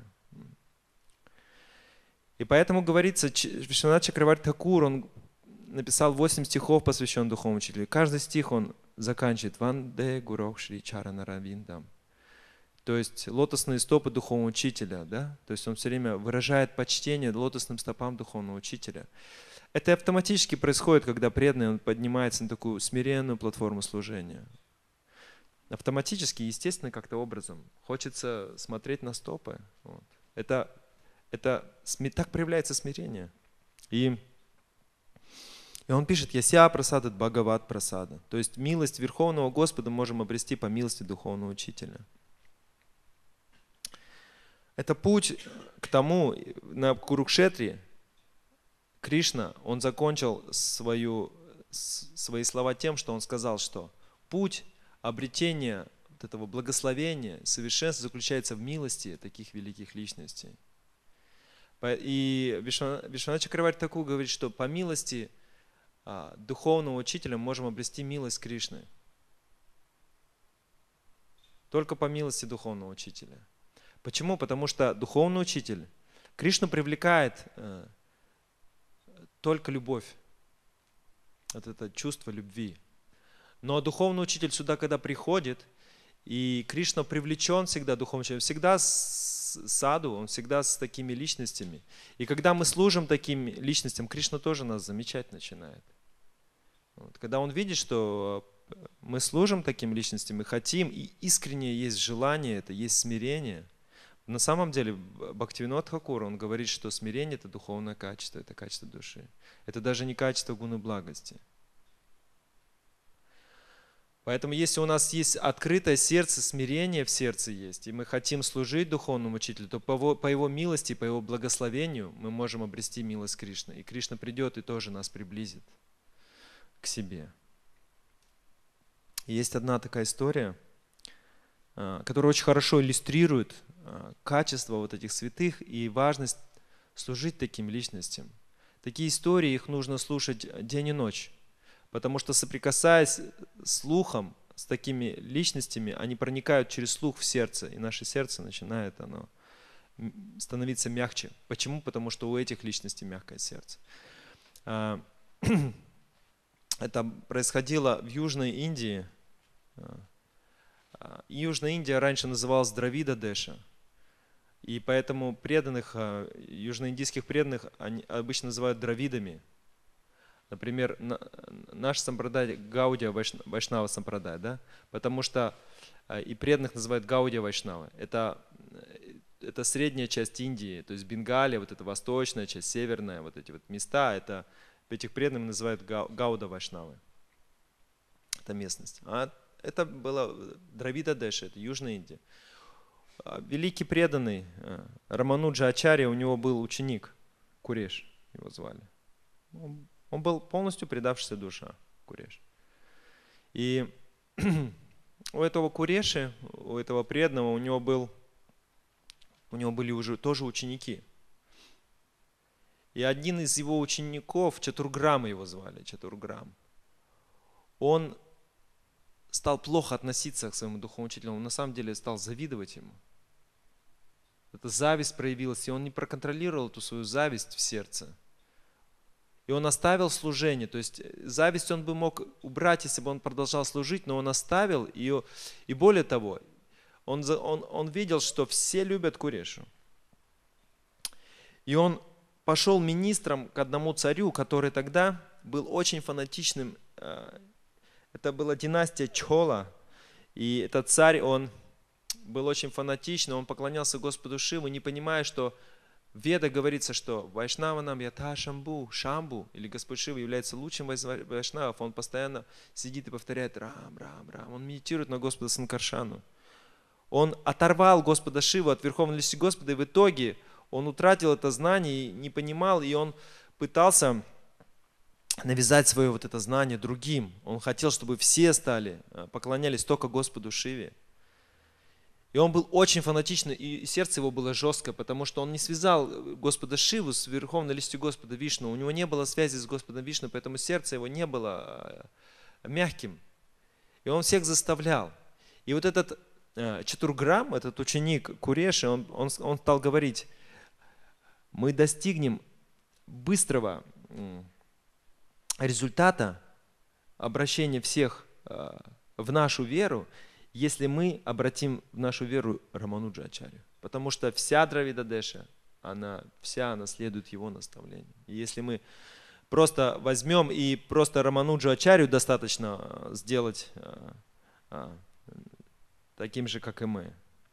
И поэтому говорится, Вишванат Чакраварти Тхакур, он написал 8 стихов, посвященных духовному учителю. Каждый стих он заканчивает «Ванде Гурох Шри Чарана Равиндам». То есть лотосные стопы духовного учителя. Да? То есть он все время выражает почтение лотосным стопам духовного учителя. Это автоматически происходит, когда преданный он поднимается на такую смиренную платформу служения. Автоматически, естественно, как-то образом. Хочется смотреть на стопы. Вот. Так проявляется смирение. И он пишет, «Яся прасадат Бхагават прасада». То есть милость Верховного Господа можем обрести по милости Духовного Учителя. Это путь к тому, на Курукшетре Кришна, он закончил свои слова тем, что он сказал, что путь обретения вот этого благословения, совершенства заключается в милости таких великих личностей. И Вишванат Чакраварти Тхакур говорит, что по милости духовного учителя мы можем обрести милость Кришны. Только по милости духовного учителя. Почему? Потому что духовный учитель, Кришну привлекает только любовь. Вот это чувство любви. Но духовный учитель сюда, когда приходит, и Кришна привлечен всегда духовным учителем, всегда саду, он всегда с такими личностями. И когда мы служим таким личностям, Кришна тоже нас замечать начинает. Вот. Когда он видит, что мы служим таким личностям, мы хотим, и искренне есть желание, это есть смирение. На самом деле Бхактивинод Тхакур, он говорит, что смирение это духовное качество, это качество души. Это даже не качество гуны благости. Поэтому если у нас есть открытое сердце, смирение в сердце есть, и мы хотим служить духовному учителю, то по его милости, по его благословению мы можем обрести милость Кришны. И Кришна придет и тоже нас приблизит к себе. И есть одна такая история, которая очень хорошо иллюстрирует качество вот этих святых и важность служить таким личностям. Такие истории, их нужно слушать день и ночь. Потому что, соприкасаясь слухом с такими личностями, они проникают через слух в сердце, и наше сердце начинает становиться мягче. Почему? Потому что у этих личностей мягкое сердце. Это происходило в Южной Индии. Южная Индия раньше называлась Дравида-деша. И поэтому преданных, южноиндийских преданных они обычно называют дравидами. Например, наш сампрадай Гаудия Вайшнава сампрадай, да? Потому что и преданных называют Гаудия Вайшнава. Это это средняя часть Индии, то есть Бенгалия, вот эта восточная часть, северная, вот эти вот места, это этих преданных называют Гауда Вайшнавы. Это местность. А это было Дравида Деша, это Южная Индия. Великий преданный Рамануджа Ачарья, у него был ученик, Куреш его звали. Он был полностью предавшаяся душа, Куреш. И у этого Куреши, у этого преданного, у него были уже тоже ученики. И один из его учеников, Чатурграм его звали, Чатурграм, он стал плохо относиться к своему духовному учителю, он на самом деле стал завидовать ему. Эта зависть проявилась, и он не проконтролировал эту свою зависть в сердце. И он оставил служение, то есть зависть он бы мог убрать, если бы он продолжал служить, но он оставил ее, и более того, он видел, что все любят Курешу. И он пошел министром к одному царю, который тогда был очень фанатичным. Это была династия Чхола, и этот царь, он был очень фанатичный, он поклонялся Господу Шиву, не понимая, что в Ведах говорится, что Вайшнаванам ята Шамбу, Шамбу, или Господь Шива является лучшим вайшнавов, он постоянно сидит и повторяет Рам, Рам, Рам, он медитирует на Господа Санкаршану. Он оторвал Господа Шиву от верховной личности Господа, и в итоге он утратил это знание, и не понимал, и он пытался навязать свое вот это знание другим. Он хотел, чтобы все поклонялись только Господу Шиве. И он был очень фанатичный, и сердце его было жесткое, потому что он не связал Господа Шиву с верховной личностью Господа Вишну. У него не было связи с Господом Вишну, поэтому сердце его не было мягким. И он всех заставлял. И вот этот Чатурграм, этот ученик Куреши, он стал говорить: мы достигнем быстрого результата обращения всех в нашу веру, если мы обратим в нашу веру Рамануджа Ачарью. Потому что вся Дравида Деша, она следует его наставлению. И если мы просто возьмем и просто Рамануджу Ачарью достаточно сделать таким же, как и мы.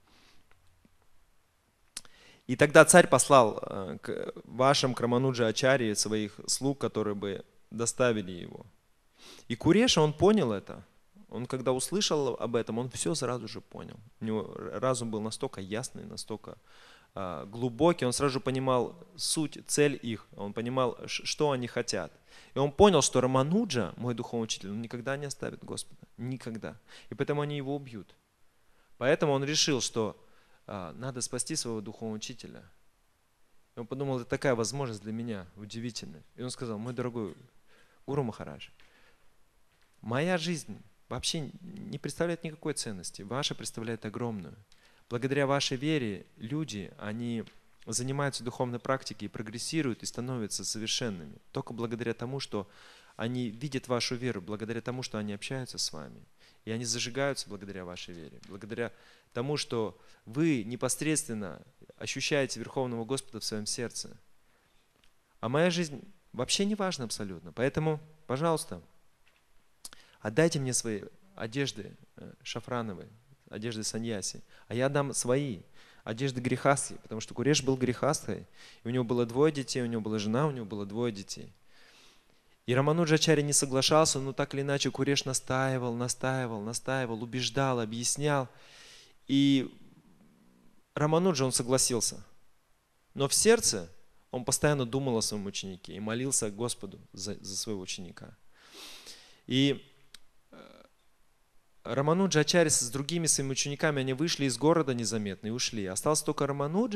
И тогда царь послал к Рамануджа Ачарье своих слуг, которые бы доставили его. И Куреша, он понял это. Он, когда услышал об этом, он все сразу же понял. У него разум был настолько ясный, настолько глубокий, он сразу же понимал суть, цель их, он понимал, что они хотят. И он понял, что Рамануджа, мой духовный учитель, он никогда не оставит Господа. Никогда. И поэтому они его убьют. Поэтому он решил, что надо спасти своего духовного учителя. И он подумал, это такая возможность для меня удивительная. И он сказал: мой дорогой Гуру Махарадж, моя жизнь вообще не представляет никакой ценности. Ваша представляет огромную. Благодаря вашей вере люди, они занимаются духовной практикой, прогрессируют и становятся совершенными. Только благодаря тому, что они видят вашу веру, благодаря тому, что они общаются с вами. И они зажигаются благодаря вашей вере, благодаря тому, что вы непосредственно ощущаете Верховного Господа в своем сердце. А моя жизнь вообще не важна абсолютно. Поэтому, пожалуйста, отдайте мне свои одежды шафрановые, одежды саньяси, а я дам свои одежды грехастхи, потому что Куреш был грехастхой, и у него было 2 детей, у него была жена, у него было 2 детей. И Рамануджа Ачарья не соглашался, но так или иначе Куреш настаивал, убеждал, объяснял. И Рамануджа, он согласился. Но в сердце он постоянно думал о своем ученике и молился Господу за своего ученика. И Рамануджа Ачарья с другими своими учениками, они вышли из города незаметно и ушли. Остался только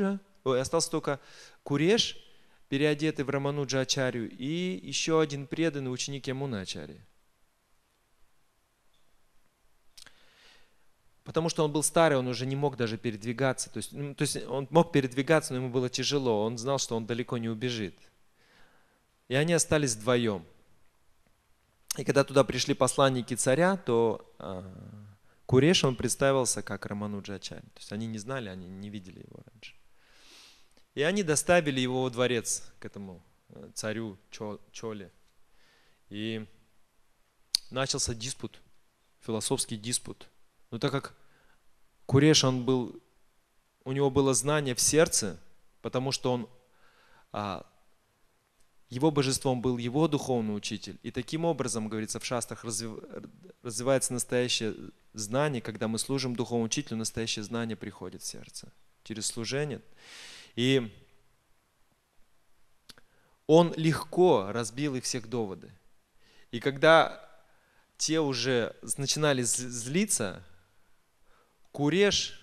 Куреш, переодетый в Рамануджа Ачарью, и еще один преданный ученик Ямуна Ачарьи. Потому что он был старый, он уже не мог даже передвигаться. То есть он мог передвигаться, но ему было тяжело. Он знал, что он далеко не убежит. И они остались вдвоем. И когда туда пришли посланники царя, то Куреш, он представился как Рамануджа Ачарья. То есть они не знали, они не видели его раньше. И они доставили его во дворец к этому царю Чоле. И начался диспут, философский диспут. Но так как Куреш, у у него было знание в сердце, потому что его божеством был его духовный учитель. И таким образом, говорится в шастрах, развивается настоящее знание, когда мы служим духовному учителю, настоящее знание приходит в сердце через служение. И он легко разбил их всех доводы. И когда те уже начинали злиться, Куреш,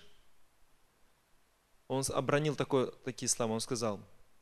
он обронил такие слова, он сказал: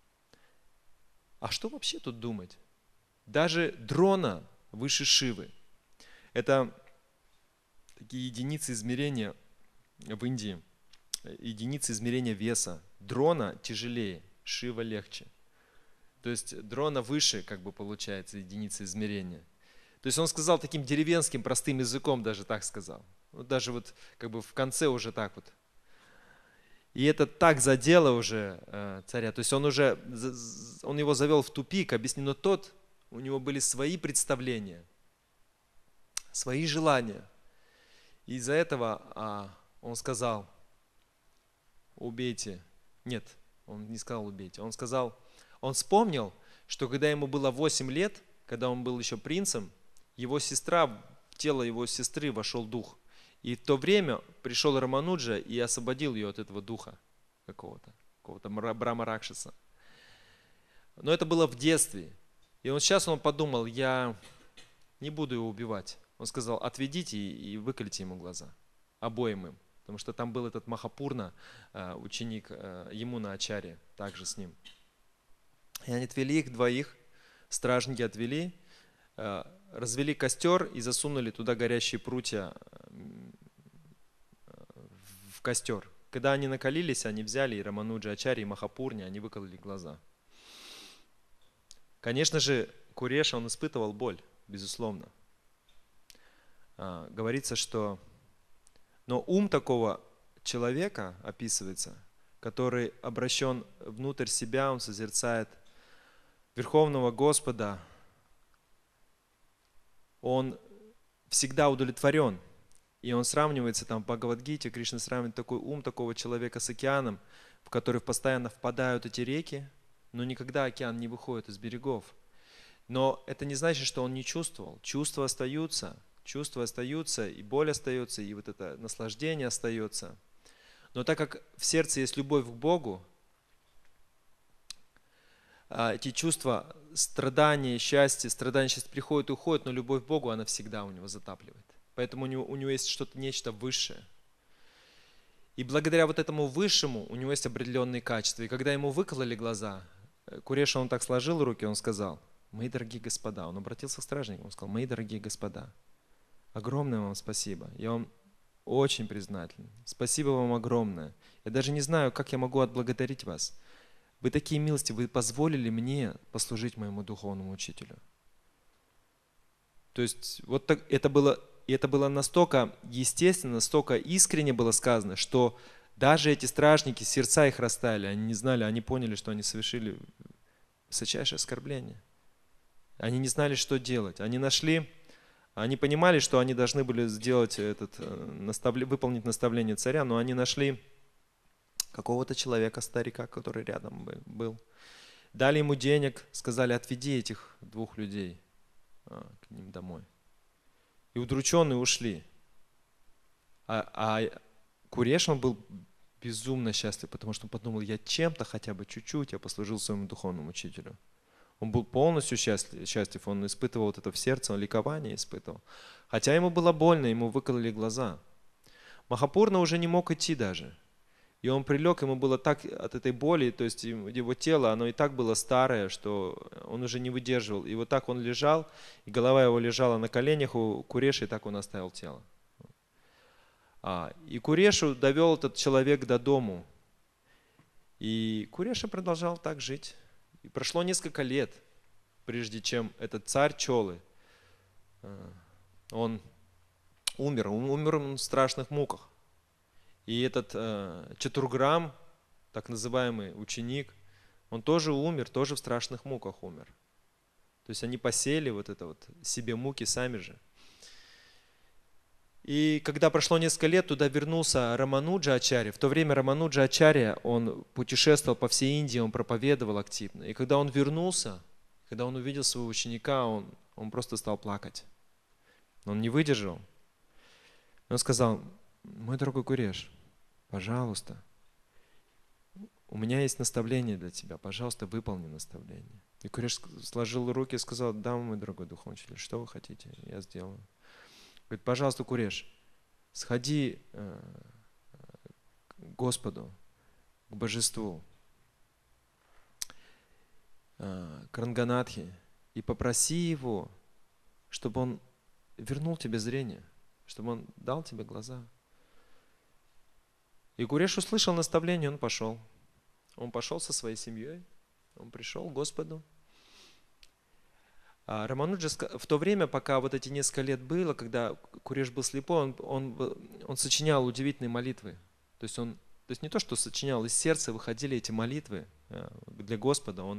а что вообще тут думать? Даже дрона выше Шивы. Это такие единицы измерения в Индии, единицы измерения веса. Дрона тяжелее, Шива легче. То есть дрона выше, как бы получается, единицы измерения. То есть он сказал таким деревенским, простым языком, даже так сказал. Вот даже вот как бы в конце уже так вот. И это так задело уже царя. То есть он его завел в тупик, объяснил, но у него были свои представления, свои желания. И из-за этого он сказал: убейте. Нет, он не сказал убейте. Он вспомнил, что когда ему было 8 лет, когда он был еще принцем, в тело его сестры вошел дух. И в то время пришел Рамануджа и освободил ее от этого духа какого-то Брахма Ракшаса. Но это было в детстве. И сейчас он подумал: я не буду его убивать. Он сказал: отведите и выколите ему глаза. Обоим им. Потому что там был этот Махапурна, ученик Ямуна Ачарьи, также с ним. И они отвели их двоих, стражники отвели, развели костер и засунули туда горящие прутья в костер. Когда они накалились, они взяли и Рамануджа Ачарьи, и Махапурни, они выкололи глаза. Конечно же, Куреша, он испытывал боль, безусловно. Говорится, что... Но ум такого человека описывается, который обращен внутрь себя, он созерцает Верховного Господа, он всегда удовлетворен. И он сравнивается там в Бхагавад-гите, Кришна сравнивает такой ум такого человека с океаном, в который постоянно впадают эти реки, но никогда океан не выходит из берегов. Но это не значит, что он не чувствовал. Чувства остаются, и боль остается, и вот это наслаждение остается. Но так как в сердце есть любовь к Богу, эти чувства страдания, счастья приходят и уходят, но любовь к Богу, она всегда у него затапливает. Поэтому у него есть нечто высшее. И благодаря вот этому высшему у него есть определенные качества. И когда ему выкололи глаза, Куреша, он так сложил руки, он сказал: мои дорогие господа, он обратился к стражникам, он сказал: мои дорогие господа, огромное вам спасибо, я вам очень признателен, спасибо вам огромное. Я даже не знаю, как я могу отблагодарить вас. Вы такие милостивы, вы позволили мне послужить моему духовному учителю. То есть вот так, это было настолько естественно, настолько искренне было сказано, что даже эти стражники, сердца их растаяли, они не знали, они поняли, что они совершили высочайшее оскорбление. Они не знали, что делать. Они понимали, что они должны были сделать выполнить наставление царя, но они нашли какого-то человека, старика, который рядом был. Дали ему денег, сказали: отведи этих 2 людей к ним домой. И удрученные ушли. А Куреш, он был безумно счастлив, потому что он подумал: я чем-то, хотя бы чуть-чуть, я послужил своему духовному учителю. Он был полностью счастлив, он испытывал вот это в сердце, он ликование испытывал. Хотя ему было больно, ему выкололи глаза. Махапурна уже не мог идти даже. И он прилег, ему было так от этой боли, то есть его тело, оно и так было старое, что он уже не выдерживал. И вот так он лежал, и голова его лежала на коленях у Куреши, и так он оставил тело. И Курешу довел этот человек до дому. И Куреша продолжал так жить. И прошло несколько лет, прежде чем этот царь Чолы, он умер в страшных муках. И этот Чатурграм, так называемый ученик, он тоже умер, тоже в страшных муках умер. То есть они посеяли вот это вот себе муки сами же. И когда прошло несколько лет, туда вернулся Рамануджа Ачарья. В то время Рамануджа Ачарья, он путешествовал по всей Индии, он проповедовал активно. И когда он вернулся, когда он увидел своего ученика, он просто стал плакать. Он не выдержал. Он сказал: мой дорогой Куреш, пожалуйста, у меня есть наставление для тебя, пожалуйста, выполни наставление. И Куреш сложил руки и сказал: да, мой дорогой духовный учитель, что вы хотите, я сделаю. Говорит: пожалуйста, Куреш, сходи к Господу, к Божеству, к Ранганатхе, и попроси его, чтобы он вернул тебе зрение, чтобы он дал тебе глаза. И Куреш услышал наставление, он пошел. Он пошел со своей семьей, он пришел к Господу. А Рамануджа в то время, пока вот эти несколько лет было, когда Куреш был слепой, он сочинял удивительные молитвы. То есть не то, что сочинял, из сердца выходили эти молитвы для Господа. Он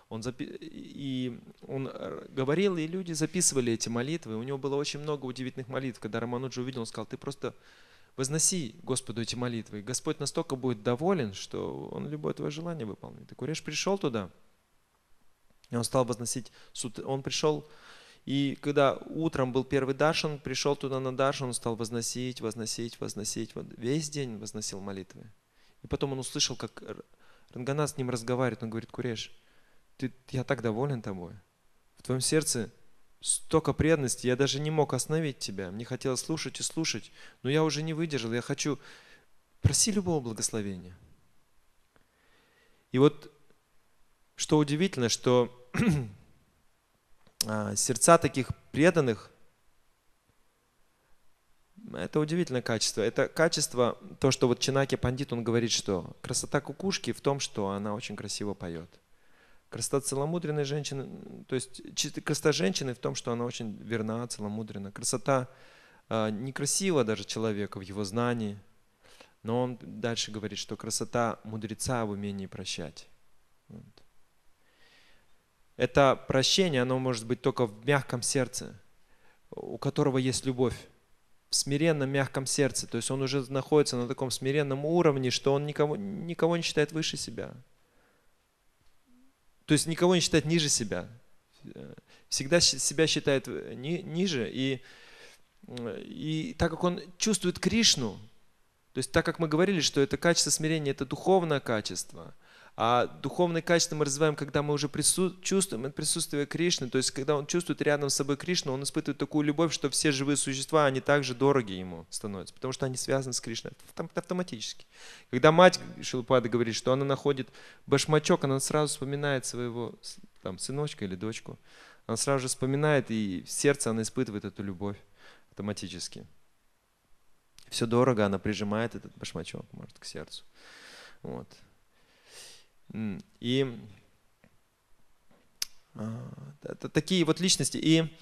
говорил, и люди записывали эти молитвы. У него было очень много удивительных молитв. Когда Рамануджа увидел, он сказал: ты просто возноси Господу эти молитвы. И Господь настолько будет доволен, что Он любое твое желание выполнит. И Куреш пришел туда, и он стал возносить. Он пришел, и когда утром был первый даршан, пришел туда на даршан, он стал возносить. Весь день возносил молитвы. И потом он услышал, как Ранганат с ним разговаривает. Он говорит: Куреш, я так доволен тобой. В твоем сердце столько преданности, я даже не мог остановить тебя. Мне хотелось слушать и слушать, но я уже не выдержал. Я хочу, проси любого благословения. И вот, что удивительно, что сердца таких преданных, это удивительное качество. Это качество, то, что вот Чинаки Пандит, он говорит, что красота кукушки в том, что она очень красиво поет. Красота целомудренной женщины, то есть красота женщины в том, что она очень верна, целомудренна. Красота некрасива даже человека в его знании, но он дальше говорит, что красота мудреца в умении прощать. Вот. Это прощение, оно может быть только в мягком сердце, у которого есть любовь. В смиренном, мягком сердце. То есть он уже находится на таком смиренном уровне, что он никого не считает выше себя. То есть никого не считает ниже себя. Всегда себя считает ниже. И так как он чувствует Кришну, то есть так как мы говорили, что это качество смирения, это духовное качество. А духовное качество мы развиваем, когда мы уже чувствуем это присутствие Кришны. То есть когда он чувствует рядом с собой Кришну, он испытывает такую любовь, что все живые существа, они также дороги ему становятся. Потому что они связаны с Кришной автоматически. Когда мать Шилпады говорит, что она находит башмачок, она сразу вспоминает своего сыночка или дочку. Она сразу же вспоминает, и в сердце она испытывает эту любовь автоматически. Все дорого, она прижимает этот башмачок, может, к сердцу. Вот. И это такие вот личности. И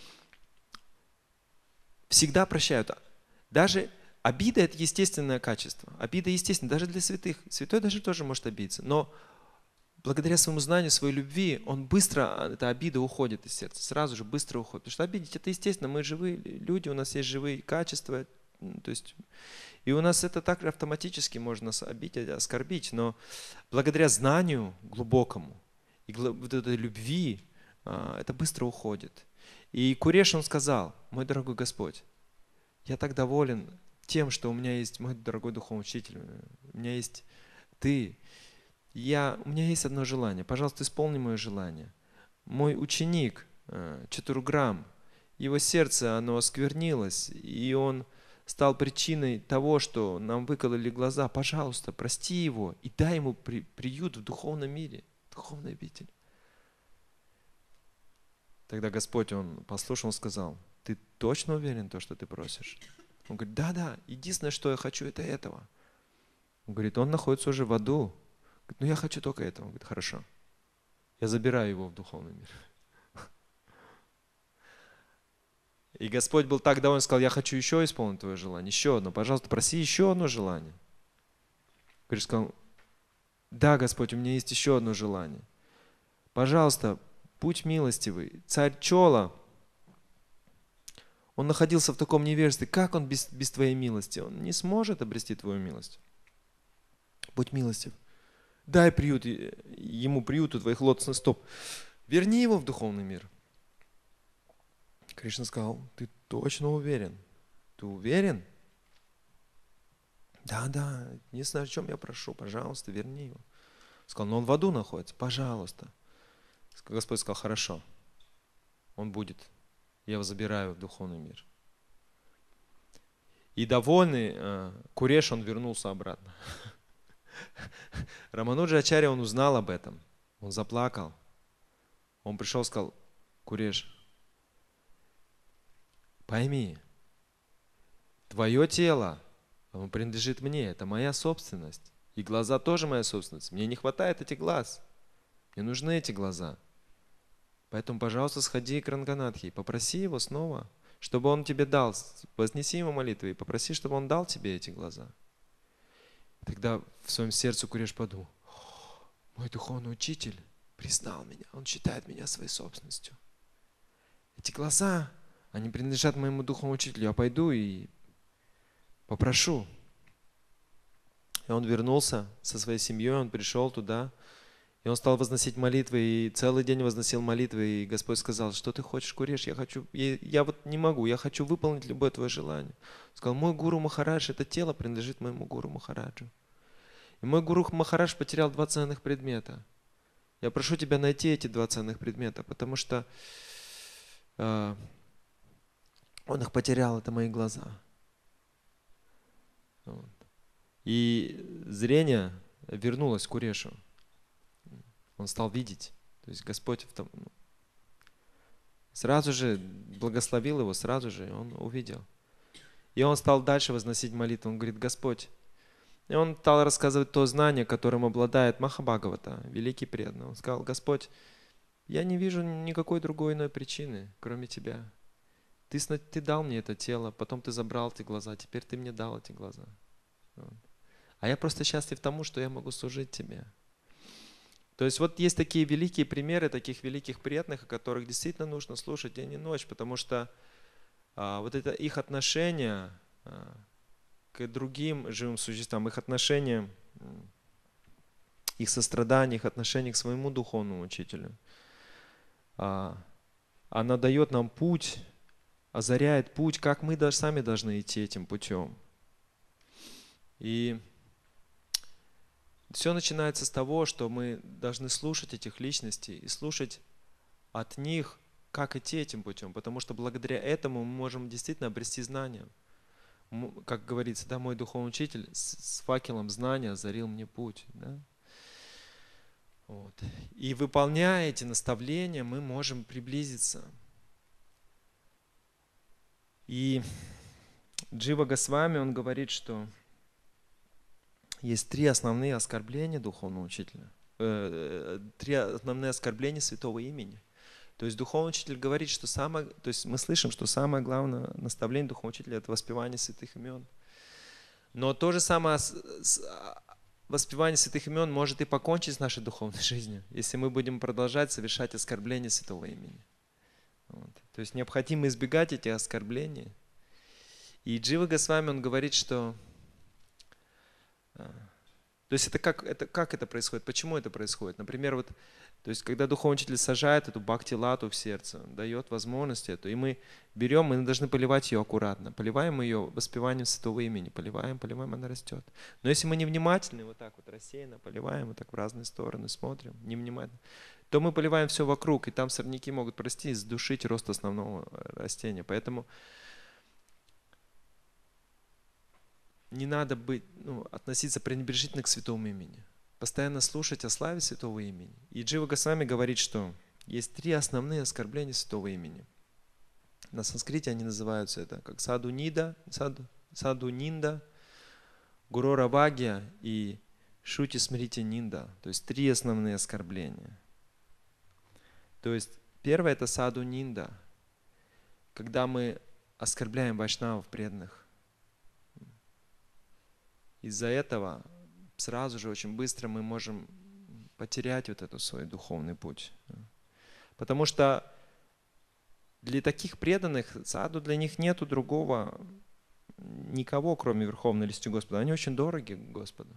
всегда прощают. Даже обида — это естественное качество. Обида естественна даже для святых. Святой даже тоже может обидеться. Но благодаря своему знанию, своей любви, он быстро, эта обида уходит из сердца. Сразу же быстро уходит. Потому что обидеть — это естественно. Мы живые люди, у нас есть живые качества. То есть, и у нас это так автоматически можно обидеть, оскорбить, но благодаря знанию глубокому и вот этой любви это быстро уходит. И Куреш, он сказал: мой дорогой Господь, я так доволен тем, что у меня есть мой дорогой духовный учитель, у меня есть ты, у меня есть одно желание, пожалуйста, исполни мое желание. Мой ученик Чатурграм, его сердце, оно осквернилось, и он стал причиной того, что нам выкололи глаза. Пожалуйста, прости его и дай ему приют в духовном мире, духовный обитель. Тогда Господь, он послушал, он сказал: ты точно уверен в том, что ты просишь? Он говорит: да, единственное, что я хочу, это этого. Он говорит: он находится уже в аду. Говорит: ну я хочу только этого. Он говорит: хорошо, я забираю его в духовный мир. И Господь был так доволен, сказал: я хочу еще исполнить твое желание, еще одно, пожалуйста, проси еще одно желание. Говорит, сказал: да, Господь, у меня есть еще одно желание. Пожалуйста, будь милостивый. Царь Чола, Он находился в таком невежестве. Как он без твоей милости? Он не сможет обрести твою милость. Будь милостив. Дай приют, ему приют у твоих лотосных стоп. Верни его в духовный мир. Кришна сказал, ты точно уверен? Ты уверен? Да, не знаю, о чем я прошу. Пожалуйста, верни его. Сказал, но он в аду находится. Пожалуйста. Господь сказал, хорошо. Он будет. Я его забираю в духовный мир. И довольный Куреш, он вернулся обратно. Рамануджа Ачарья, он узнал об этом. Он заплакал. Он пришел и сказал, Куреш, пойми, твое тело, оно принадлежит мне, это моя собственность. И глаза тоже моя собственность. Мне не хватает этих глаз. Мне нужны эти глаза. Поэтому, пожалуйста, сходи к Ранганатхе и попроси его снова, чтобы он тебе дал. Вознеси ему молитвы и попроси, чтобы он дал тебе эти глаза. Тогда в своем сердце Куреш подумал, мой духовный учитель признал меня, он считает меня своей собственностью. Эти глаза, они принадлежат моему духовному учителю. Я пойду и попрошу. И он вернулся со своей семьей, он пришел туда, и он стал возносить молитвы, и целый день возносил молитвы, и Господь сказал, что ты хочешь, Куреш, я вот не могу, я хочу выполнить любое твое желание. Он сказал, мой Гуру Махарадж, это тело принадлежит моему Гуру Махараджу. И мой Гуру Махарадж потерял 2 ценных предмета. Я прошу тебя найти эти 2 ценных предмета, потому что он их потерял, это мои глаза. Вот. И зрение вернулось к Курешу. Он стал видеть. То есть Господь сразу же благословил его, сразу же он увидел. И он стал дальше возносить молитву. Он говорит, Господь. И он стал рассказывать то знание, которым обладает Махабхагавата, великий преданный. Он сказал, Господь, я не вижу никакой другой иной причины, кроме Тебя. Ты дал мне это тело, потом Ты забрал эти глаза, теперь Ты мне дал эти глаза. Вот. А я просто счастлив тому, что я могу служить Тебе. То есть вот есть такие великие примеры, таких великих преданных, о которых действительно нужно слушать день и ночь, потому что вот это их отношение к другим живым существам, их отношение, их сострадание, их отношение к своему духовному учителю, она дает нам путь, озаряет путь, как мы даже сами должны идти этим путем. И все начинается с того, что мы должны слушать этих личностей и слушать от них, как идти этим путем, потому что благодаря этому мы можем действительно обрести знания. Как говорится, да, мой духовный учитель с факелом знания озарил мне путь. Да? Вот. И выполняя эти наставления, мы можем приблизиться. И Джива Госвами, он говорит, что есть 3 основные оскорбления духовного учителя, 3 основные оскорбления святого имени. То есть духовный учитель говорит, что то есть мы слышим, что самое главное наставление духовного учителя – это воспевание святых имен. Но то же самое воспевание святых имен может и покончить с нашей духовной жизнью, если мы будем продолжать совершать оскорбления святого имени. Вот. То есть необходимо избегать этих оскорблений. И Джива Госвами, он говорит, что... То есть как это происходит? Почему это происходит? Например, вот, то есть когда духовный учитель сажает эту бхакти-лату в сердце, дает возможность эту, и мы берем, мы должны поливать ее аккуратно. Поливаем ее воспеванием святого имени. Поливаем, она растет. Но если мы невнимательны, вот так вот рассеянно поливаем, вот так в разные стороны смотрим, невнимательно, то мы поливаем все вокруг, и там сорняки могут прости и задушить рост основного растения. Поэтому не надо относиться пренебрежительно к святому имени. Постоянно слушать о славе святого имени. И Джива Госвами говорит, что есть 3 основные оскорбления святого имени. На санскрите они называются это как саду нинда, гурора вагья и шути смрити нинда. То есть 3 основные оскорбления. То есть первое это саду нинда, когда мы оскорбляем вайшнавов преданных. Из-за этого сразу же очень быстро мы можем потерять вот этот свой духовный путь. Потому что для таких преданных, саду для них нету другого, никого, кроме Верховной Личности Господа. Они очень дороги Господу.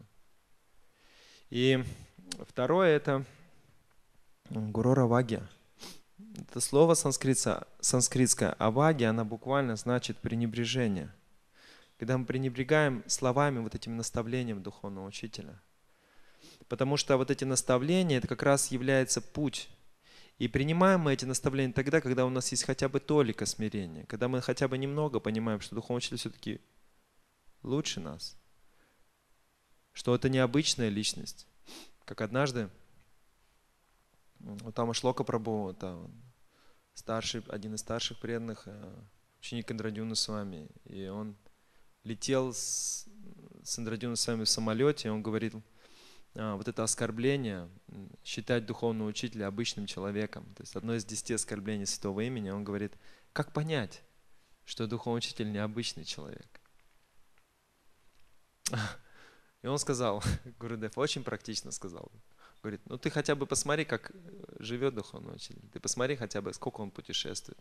И второе — это гурора вагья. Это слово санскритское авагья, она буквально значит пренебрежение. Когда мы пренебрегаем словами, вот этим наставлением духовного учителя. Потому что вот эти наставления, это как раз является путь. И принимаем мы эти наставления тогда, когда у нас есть хотя бы толика смирения, когда мы хотя бы немного понимаем, что духовный учитель все-таки лучше нас, что это необычная личность. Как однажды там Ашлока Прабху, один из старших преданных, ученик Индрадьюна Свами, и он летел с Индрадьюна Свами в самолете, и он говорит, вот это оскорбление, считать духовного учителя обычным человеком, то есть одно из 10 оскорблений святого имени, он говорит, как понять, что духовный учитель необычный человек? И он сказал, Гурудев очень практично сказал, говорит, ну ты хотя бы посмотри, как живет духовный учитель, ты посмотри хотя бы, сколько он путешествует.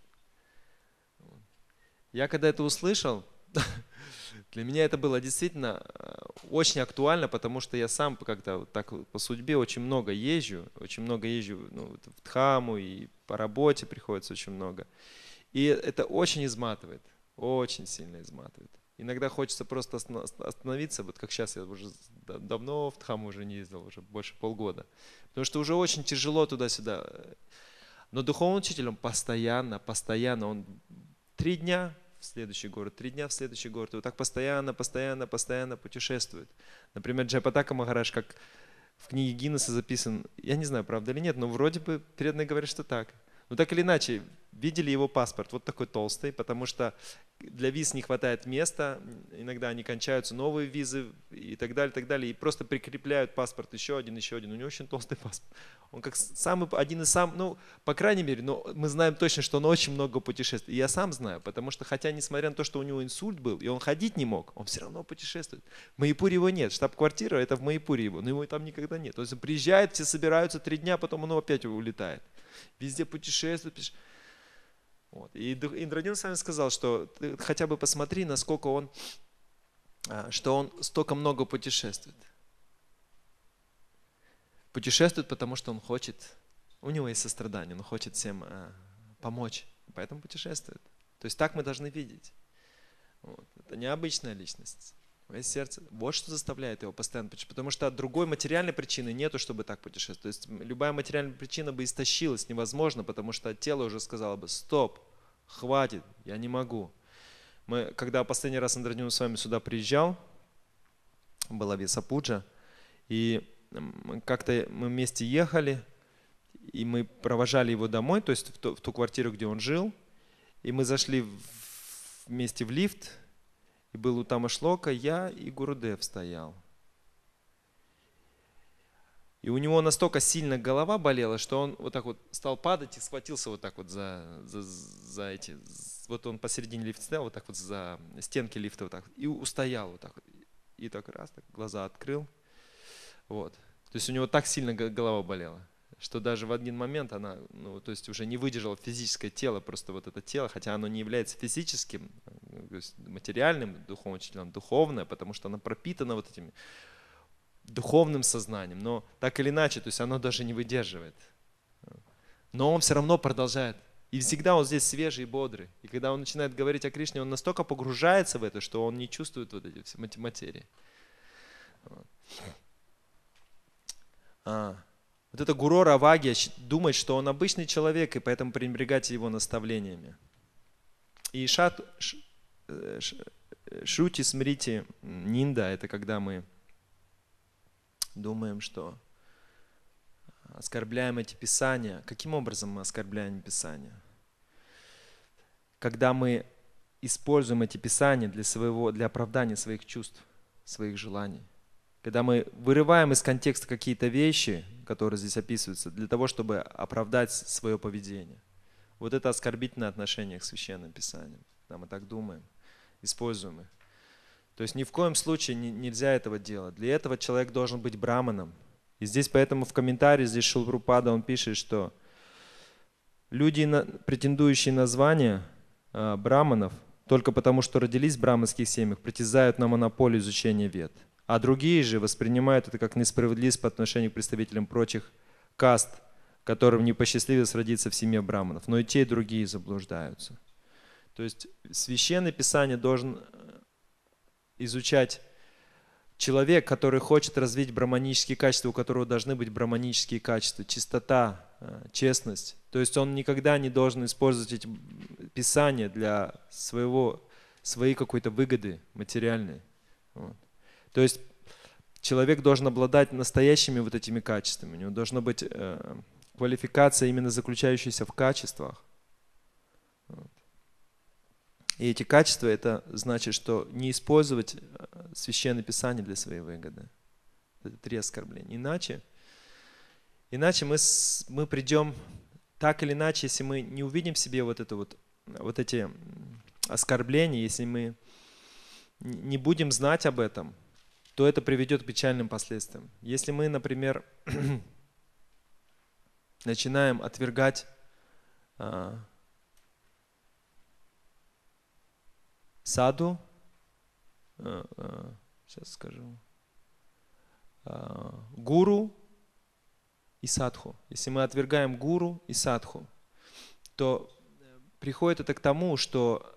Я когда это услышал, для меня это было действительно очень актуально, потому что я сам как-то так по судьбе очень много езжу в Дхамму, и по работе приходится очень много. И это очень изматывает, очень сильно изматывает. Иногда хочется просто остановиться, вот как сейчас, я уже давно в Дхамму уже не ездил, уже больше полгода. Потому что уже очень тяжело туда-сюда. Но духовный учитель, он постоянно, он 3 дня в следующий город, 3 дня в следующий город. И вот так постоянно путешествует. Например, Джайпатака Махарадж, как в книге Гиннесса записан, я не знаю, правда или нет, но вроде бы преданные говорят, что так. Но так или иначе, видели его паспорт, вот такой толстый, потому что для виз не хватает места, иногда они кончаются, новые визы и так далее, и просто прикрепляют паспорт еще один. У него очень толстый паспорт. Он как один из самых, ну, по крайней мере, но мы знаем точно, что он очень много путешествует. И я сам знаю, потому что, хотя, несмотря на то, что у него инсульт был, и он ходить не мог, он все равно путешествует. В Майяпуре его нет, штаб-квартира это в Майяпуре его, но его там никогда нет. То есть он приезжает, все собираются 3 дня, потом он опять улетает. Везде путешествует. Вот. И Индрадьюна Свами сказал, что ты хотя бы посмотри, насколько он столько много путешествует. Путешествует, потому что он хочет, у него есть сострадание, он хочет всем помочь, поэтому путешествует. То есть так мы должны видеть. Вот. Это необычная личность. Есть сердце. Вот что заставляет его постоянно путешествовать. Потому что другой материальной причины нету, чтобы так путешествовать. То есть любая материальная причина бы истощилась, невозможно, потому что тело уже сказало бы, стоп, хватит, я не могу. Когда последний раз Индрадьюна с вами сюда приезжал, была Весапуджа, и как-то мы вместе ехали, и мы провожали его домой, то есть в ту квартиру, где он жил, и мы зашли вместе в лифт, и был у Тама Шлока, я и Гурудев стоял. И у него настолько сильно голова болела, что он вот так вот стал падать и схватился вот так вот за эти... Вот он посередине лифта стоял, вот так вот за стенки лифта вот так, и устоял вот так вот. И так раз, так глаза открыл. Вот. То есть у него так сильно голова болела, что даже в один момент она, ну, то есть уже не выдержала физическое тело, просто вот это тело, хотя оно не является физическим, то есть материальным духовным учителем, духовное, потому что оно пропитано вот этим духовным сознанием, но так или иначе, то есть оно даже не выдерживает. Но он все равно продолжает. И всегда он здесь свежий и бодрый. И когда он начинает говорить о Кришне, он настолько погружается в это, что он не чувствует вот эти все материи. Вот это гурора вагья думает, что он обычный человек, и поэтому пренебрегать его наставлениями. И шрути смрити нинда — это когда мы думаем, что оскорбляем эти писания. Каким образом мы оскорбляем писания? Когда мы используем эти писания для оправдания своих чувств, своих желаний. Когда мы вырываем из контекста какие-то вещи, которые здесь описываются, для того, чтобы оправдать свое поведение. Вот это оскорбительное отношение к Священным Писаниям. Да, мы так думаем, используем их. То есть ни в коем случае нельзя этого делать. Для этого человек должен быть браманом. И здесь поэтому в комментарии здесь Шрила Прабхупада он пишет, что люди, претендующие на звание браманов, только потому, что родились в браманских семьях, притязают на монополию изучения вед. А другие же воспринимают это как несправедливость по отношению к представителям прочих каст, которым не посчастливилось родиться в семье браманов. Но и те, и другие заблуждаются. То есть Священное Писание должен изучать человек, который хочет развить браманические качества, у которого должны быть браманические качества, чистота, честность. То есть он никогда не должен использовать эти писания для своей какой-то выгоды материальной. Вот. То есть человек должен обладать настоящими вот этими качествами. У него должна быть квалификация, именно заключающаяся в качествах. Вот. И эти качества, это значит, что не использовать Священное Писание для своей выгоды. Это 3 оскорбления. Иначе мы придем, так или иначе, если мы не увидим в себе вот эти оскорбления, если мы не будем знать об этом, то это приведет к печальным последствиям. Если мы, например, начинаем отвергать саду, сейчас скажу, гуру и садху. Если мы отвергаем гуру и садху, то приходит это к тому, что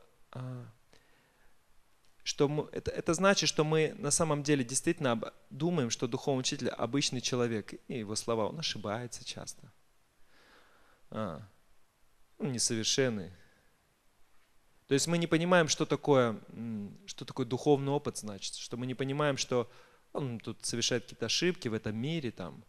это значит, что мы на самом деле действительно думаем, что духовный учитель обычный человек. И его слова, он ошибается часто. Он несовершенный. То есть мы не понимаем, что такое духовный опыт значит, что мы не понимаем, что он тут совершает какие-то ошибки в этом мире. Там.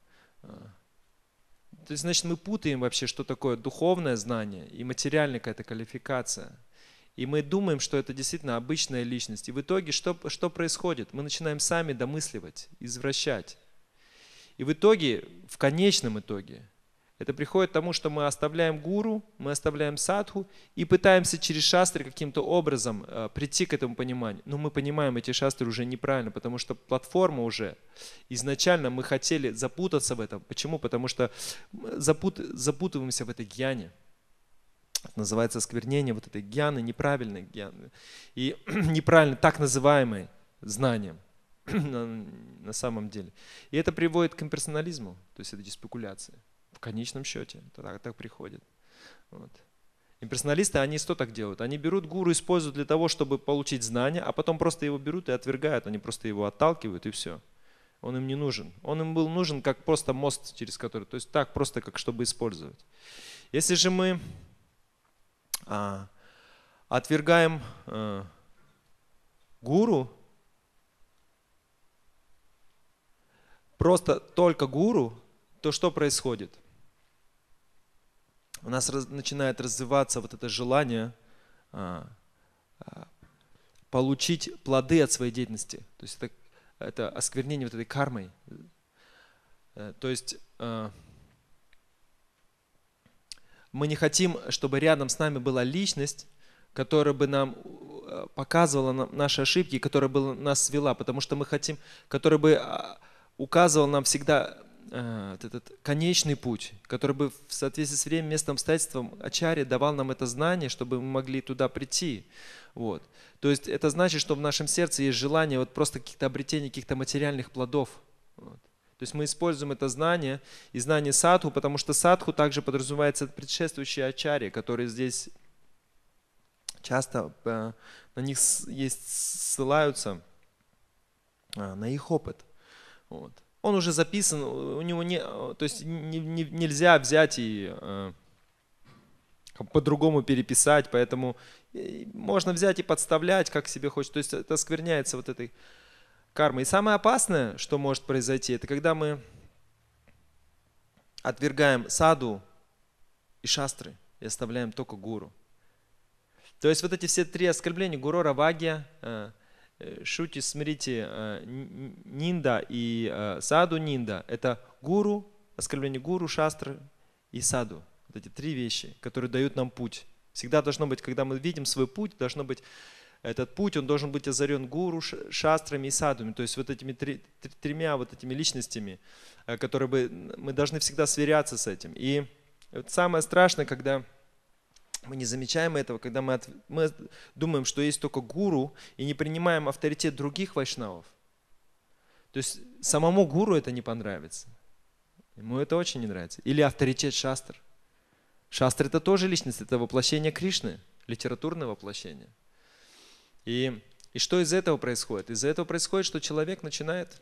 То есть, значит, мы путаем вообще, что такое духовное знание и материальная какая-то квалификация. И мы думаем, что это действительно обычная личность. И в итоге что происходит? Мы начинаем сами домысливать, извращать. И в итоге, в конечном итоге, это приходит к тому, что мы оставляем гуру, мы оставляем садху и пытаемся через шастры каким-то образом прийти к этому пониманию. Но мы понимаем эти шастры уже неправильно, потому что платформа уже изначально мы хотели запутаться в этом. Почему? Потому что запутываемся в этой гьяне. Это называется осквернение вот этой гьяны, неправильной гьяны. И неправильно так называемой знанием на самом деле. И это приводит к имперсонализму, то есть это эти спекуляции. В конечном счете это так приходит. Вот. Имперсоналисты, они что так делают? Они берут гуру, используют для того, чтобы получить знания, а потом просто его берут и отвергают. Они просто его отталкивают и все. Он им не нужен. Он им был нужен как просто мост, через который, то есть так просто, как чтобы использовать. Если же мы отвергаем гуру, просто только гуру, то что происходит? У нас начинает развиваться вот это желание получить плоды от своей деятельности. То есть это осквернение вот этой кармой. То есть мы не хотим, чтобы рядом с нами была личность, которая бы нам показывала наши ошибки, которая бы нас вела, потому что мы хотим, которая бы указывала нам всегда этот конечный путь, который бы в соответствии с временем, местом, обстоятельством ачарья давал нам это знание, чтобы мы могли туда прийти. Вот. То есть это значит, что в нашем сердце есть желание вот просто каких-то обретения каких-то материальных плодов. Вот. То есть мы используем это знание и знание садху, потому что садху также подразумевается предшествующие ачарьи, которые здесь часто на них ссылаются, на их опыт. Вот. Он уже записан, у него то есть нельзя взять и по-другому переписать, поэтому можно взять и подставлять, как себе хочется. То есть это оскверняется вот этой кармой. И самое опасное, что может произойти, это когда мы отвергаем саду и шастры и оставляем только гуру. То есть вот эти все 3 оскорбления, гуру, равагья, шути, смрити, нинда и саду нинда, это гуру, оскорбление гуру, шастры и саду. Вот эти 3 вещи, которые дают нам путь. Всегда должно быть, когда мы видим свой путь, должно быть этот путь, он должен быть озарен гуру, шастрами и садами. То есть вот этими тремя вот этими личностями, которые мы должны всегда сверяться с этим. И вот самое страшное, когда Мы не замечаем этого, когда мы думаем, что есть только гуру, и не принимаем авторитет других вайшнавов. То есть самому гуру это не понравится. Ему это очень не нравится. Или авторитет шастр. Шастр это тоже личность, это воплощение Кришны, литературное воплощение. И что из этого происходит? Из-за этого происходит, что человек начинает,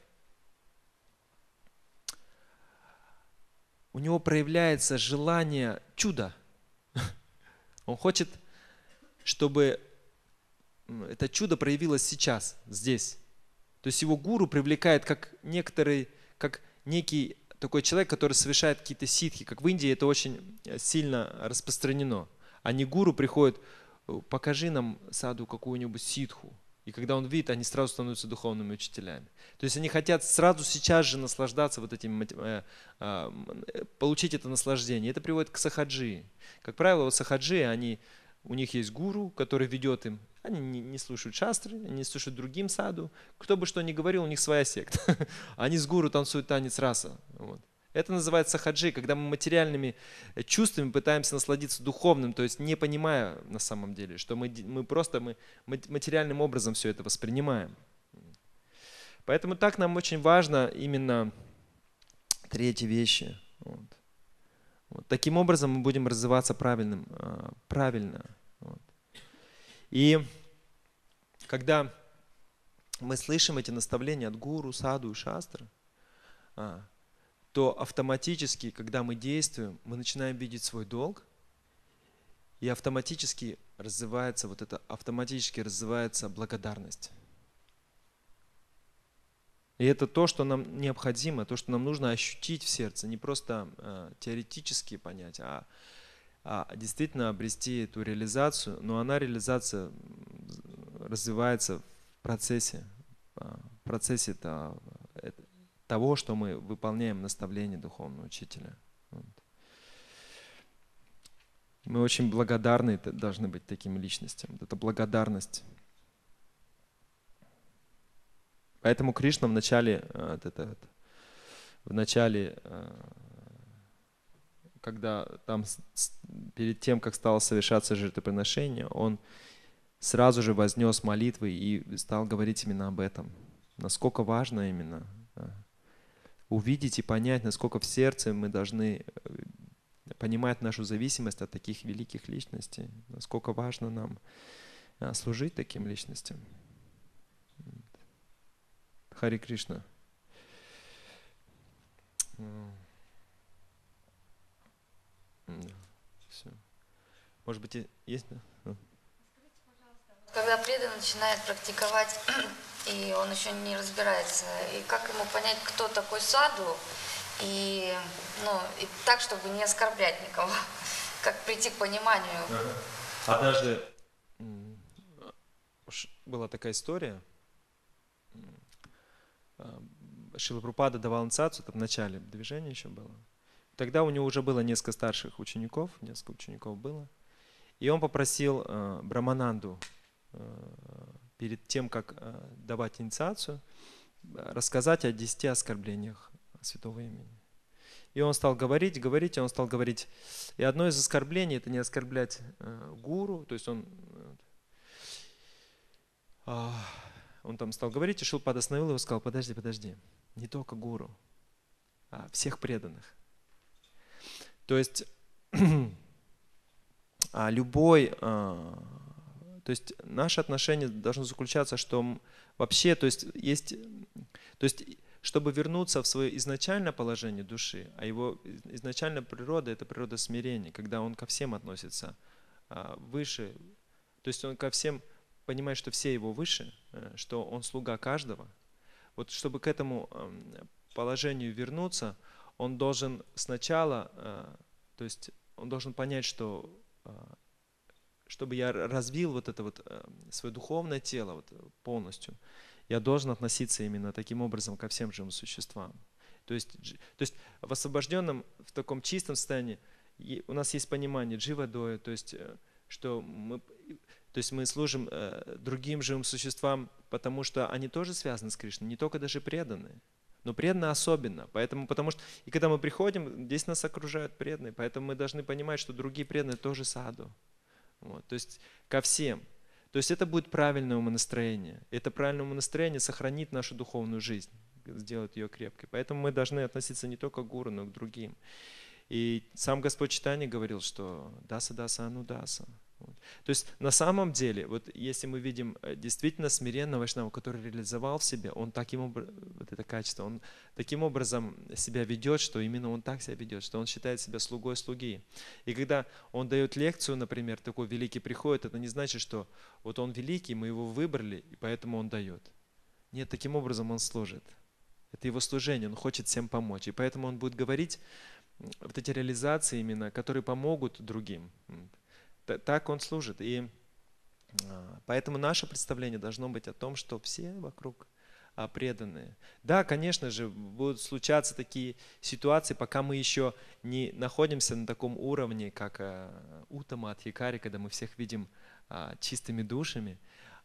у него проявляется желание чуда. Он хочет, чтобы это чудо проявилось сейчас, здесь. То есть его гуру привлекает как некий такой человек, который совершает какие-то ситхи. Как в Индии это очень сильно распространено. Они гуру приходят, покажи нам саду какую-нибудь ситху. И когда он видит, они сразу становятся духовными учителями. То есть они хотят сразу сейчас же наслаждаться вот этим, получить это наслаждение. Это приводит к сахаджи. Как правило, вот сахаджи, у них есть гуру, который ведет им. Они не слушают шастры, они не слушают другим саду. Кто бы что ни говорил, у них своя секта. Они с гуру танцуют танец раса. Вот. Это называется сахаджи, когда мы материальными чувствами пытаемся насладиться духовным, то есть не понимая на самом деле, что мы материальным образом все это воспринимаем. Поэтому так нам очень важно именно третьи вещи. Вот. Таким образом мы будем развиваться правильно. Вот. И когда мы слышим эти наставления от гуру, саду и шастры, то автоматически, когда мы действуем, мы начинаем видеть свой долг, и автоматически развивается благодарность. И это то, что нам необходимо, то, что нам нужно ощутить в сердце, не просто теоретически понять, а действительно обрести эту реализацию, но реализация развивается в процессе того, что мы выполняем наставление духовного учителя. Вот. Мы очень благодарны должны быть таким личностям. Это благодарность. Поэтому Кришна когда там перед тем, как стало совершаться жертвоприношение, он сразу же вознес молитвы и стал говорить именно об этом. Насколько важно именно увидеть и понять, насколько в сердце мы должны понимать нашу зависимость от таких великих личностей, насколько важно нам служить таким личностям. Хари Кришна. Все. Может быть, есть? Когда преданный начинает практиковать, и он еще не разбирается, и как ему понять, кто такой саду, и так, чтобы не оскорблять никого, как прийти к пониманию. Однажды была такая история, Шрила Прабхупада давал инициацию, это в начале движения еще было. Тогда у него уже было несколько старших учеников, несколько учеников было, и он попросил Брамананду перед тем, как давать инициацию, рассказать о 10 оскорблениях святого имени. И он стал говорить, и он стал говорить. И одно из оскорблений — это не оскорблять гуру, то есть он там стал говорить, и Шрилпада остановил его и сказал: подожди, не только гуру, а всех преданных. То есть то есть наше отношение должно заключаться, что вообще, то есть чтобы вернуться в свое изначальное положение души, а его изначальная природа — это природа смирения, когда он ко всем относится выше, то есть он ко всем понимает, что все его выше, что он слуга каждого. Вот чтобы к этому положению вернуться, он должен сначала, то есть он должен понять, что чтобы я развил вот это вот свое духовное тело вот полностью, я должен относиться именно таким образом ко всем живым существам. То есть в освобожденном, в таком чистом состоянии у нас есть понимание джива-доя, то есть что мы служим другим живым существам, потому что они тоже связаны с Кришной, не только даже преданные, но преданные особенно. Потому что и когда мы приходим, здесь нас окружают преданные, поэтому мы должны понимать, что другие преданные тоже саду. Вот, то есть ко всем. То есть это будет правильное умонастроение. Это правильное умонастроение сохранит нашу духовную жизнь, сделает ее крепкой. Поэтому мы должны относиться не только к гуру, но и к другим. И сам Господь Чайтанья говорил, что даса даса анудаса. Вот. То есть на самом деле, вот если мы видим действительно смиренного вайшнава, который реализовал в себе, он таким образом, вот это качество, он таким образом себя ведет, что именно он так себя ведет, что он считает себя слугой слуги. И когда он дает лекцию, например, такой великий приходит, это не значит, что вот он великий, мы его выбрали, и поэтому он дает. Нет, таким образом он служит. Это его служение, он хочет всем помочь. И поэтому он будет говорить вот эти реализации именно, которые помогут другим. Так он служит. И поэтому наше представление должно быть о том, что все вокруг преданные. Да, конечно же, будут случаться такие ситуации, пока мы еще не находимся на таком уровне, как Уттама, Адхикари, когда мы всех видим чистыми душами.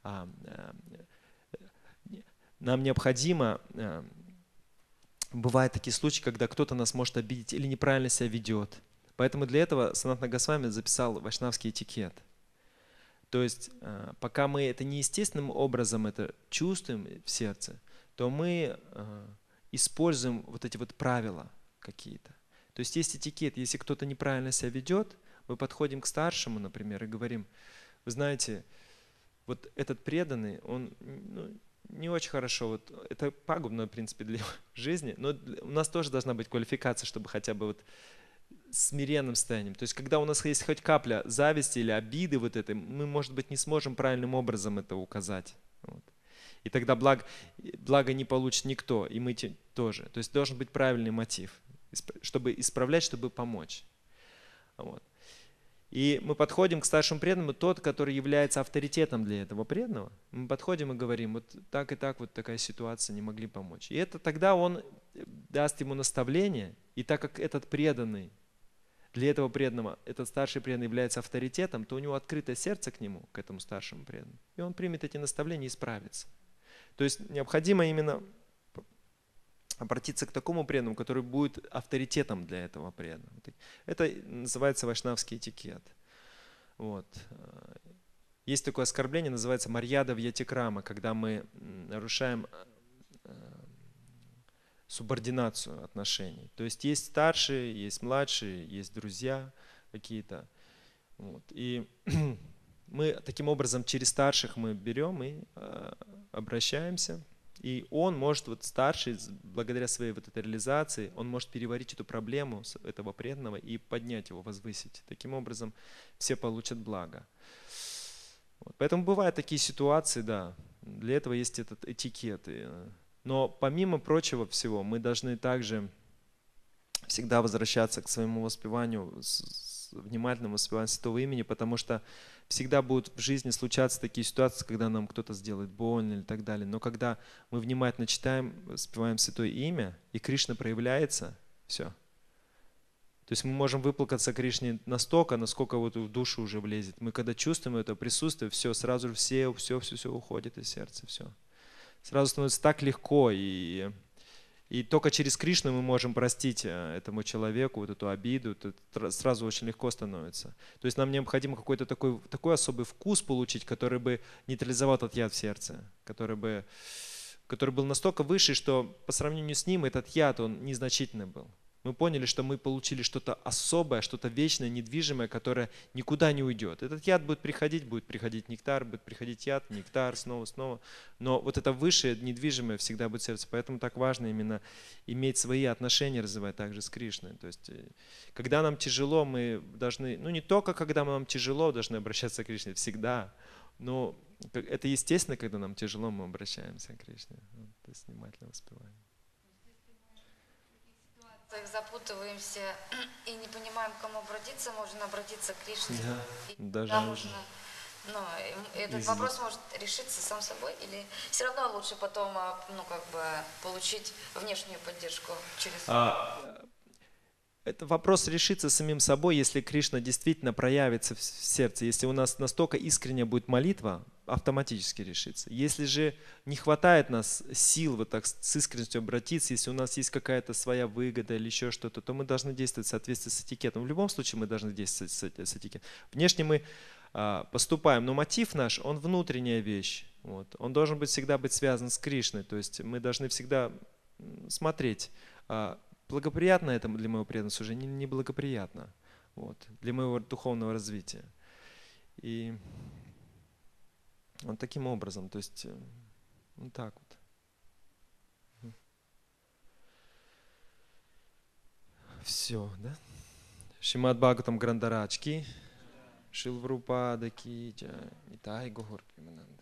Нам необходимо... Бывают такие случаи, когда кто-то нас может обидеть или неправильно себя ведет. Поэтому для этого Санатана Госвами записал вайшнавский этикет. То есть, пока мы это неестественным образом это чувствуем в сердце, то мы используем вот эти вот правила какие-то. То есть есть этикет, если кто-то неправильно себя ведет, мы подходим к старшему, например, и говорим, вы знаете, вот этот преданный, он не очень хорошо, вот это пагубно, в принципе, для жизни, но у нас тоже должна быть квалификация, чтобы хотя бы вот смиренным состоянием. То есть, когда у нас есть хоть капля зависти или обиды вот этой, мы, может быть, не сможем правильным образом это указать. Вот. И тогда благо не получит никто, и мы тоже. То есть, должен быть правильный мотив, чтобы исправлять, чтобы помочь. Вот. И мы подходим к старшему преданному, тот, который является авторитетом для этого преданного. Мы подходим и говорим, вот так и так, вот такая ситуация, не могли помочь. И это тогда он даст ему наставление, и так как этот преданный, для этого преданного, этот старший преданный является авторитетом, то у него открытое сердце к нему, к этому старшему преданному. И он примет эти наставления и справится. То есть необходимо именно обратиться к такому преданному, который будет авторитетом для этого преданного. Это называется вайшнавский этикет. Вот. Есть такое оскорбление, называется марьяда вьятикрама, когда мы нарушаем субординацию отношений. То есть есть старшие, есть младшие, есть друзья какие-то. Вот. И мы таким образом через старших мы берем и обращаемся. И он может, вот старший, благодаря своей вот этой реализации, он может переварить эту проблему этого преданного и поднять его, возвысить. Таким образом все получат благо. Вот. Поэтому бывают такие ситуации, да. Для этого есть этот этикет. Но помимо прочего всего, мы должны также всегда возвращаться к своему воспеванию, внимательному воспеванию святого имени, потому что всегда будут в жизни случаться такие ситуации, когда нам кто-то сделает больно или так далее. Но когда мы внимательно читаем, воспеваем святое имя, и Кришна проявляется, все. То есть мы можем выплакаться Кришне настолько, насколько вот в душу уже влезет. Мы когда чувствуем это присутствие, все, сразу же все уходит из сердца, все. Сразу становится так легко, и только через Кришну мы можем простить этому человеку вот эту обиду, сразу очень легко становится. То есть нам необходимо какой-то такой особый вкус получить, который бы нейтрализовал этот яд в сердце, который был настолько высший, что по сравнению с ним этот яд, он незначительный был. Мы поняли, что мы получили что-то особое, что-то вечное, недвижимое, которое никуда не уйдет. Этот яд будет приходить нектар, будет приходить яд, нектар, снова. Но вот это высшее, недвижимое всегда будет в сердце. Поэтому так важно именно иметь свои отношения, развивать также с Кришной. То есть, когда нам тяжело, мы должны, не только когда нам тяжело, должны обращаться к Кришне, всегда. Но это естественно, когда нам тяжело, мы обращаемся к Кришне. То есть внимательно воспеваем. Запутываемся и не понимаем, к кому обратиться, можно обратиться к Кришне. Да, и даже можно, этот вопрос может решиться сам собой, или все равно лучше потом получить внешнюю поддержку через... Это вопрос решится самим собой, если Кришна действительно проявится в сердце. Если у нас настолько искренняя будет молитва, автоматически решится. Если же не хватает нас сил вот так с искренностью обратиться, если у нас есть какая-то своя выгода или еще что-то, то мы должны действовать в соответствии с этикетом. В любом случае мы должны действовать с этикетом. Внешне мы поступаем. Но мотив наш, он внутренняя вещь. Вот. Он должен всегда быть связан с Кришной. То есть мы должны всегда смотреть, благоприятно это для моего преданного служения или неблагоприятно. Вот. Для моего духовного развития. И вот таким образом, то есть вот так вот. Все, да? Шримад Бхагаватам Грандарадж ки, Шрила Прабхупада ки джай, Нитай Гаур Премананда.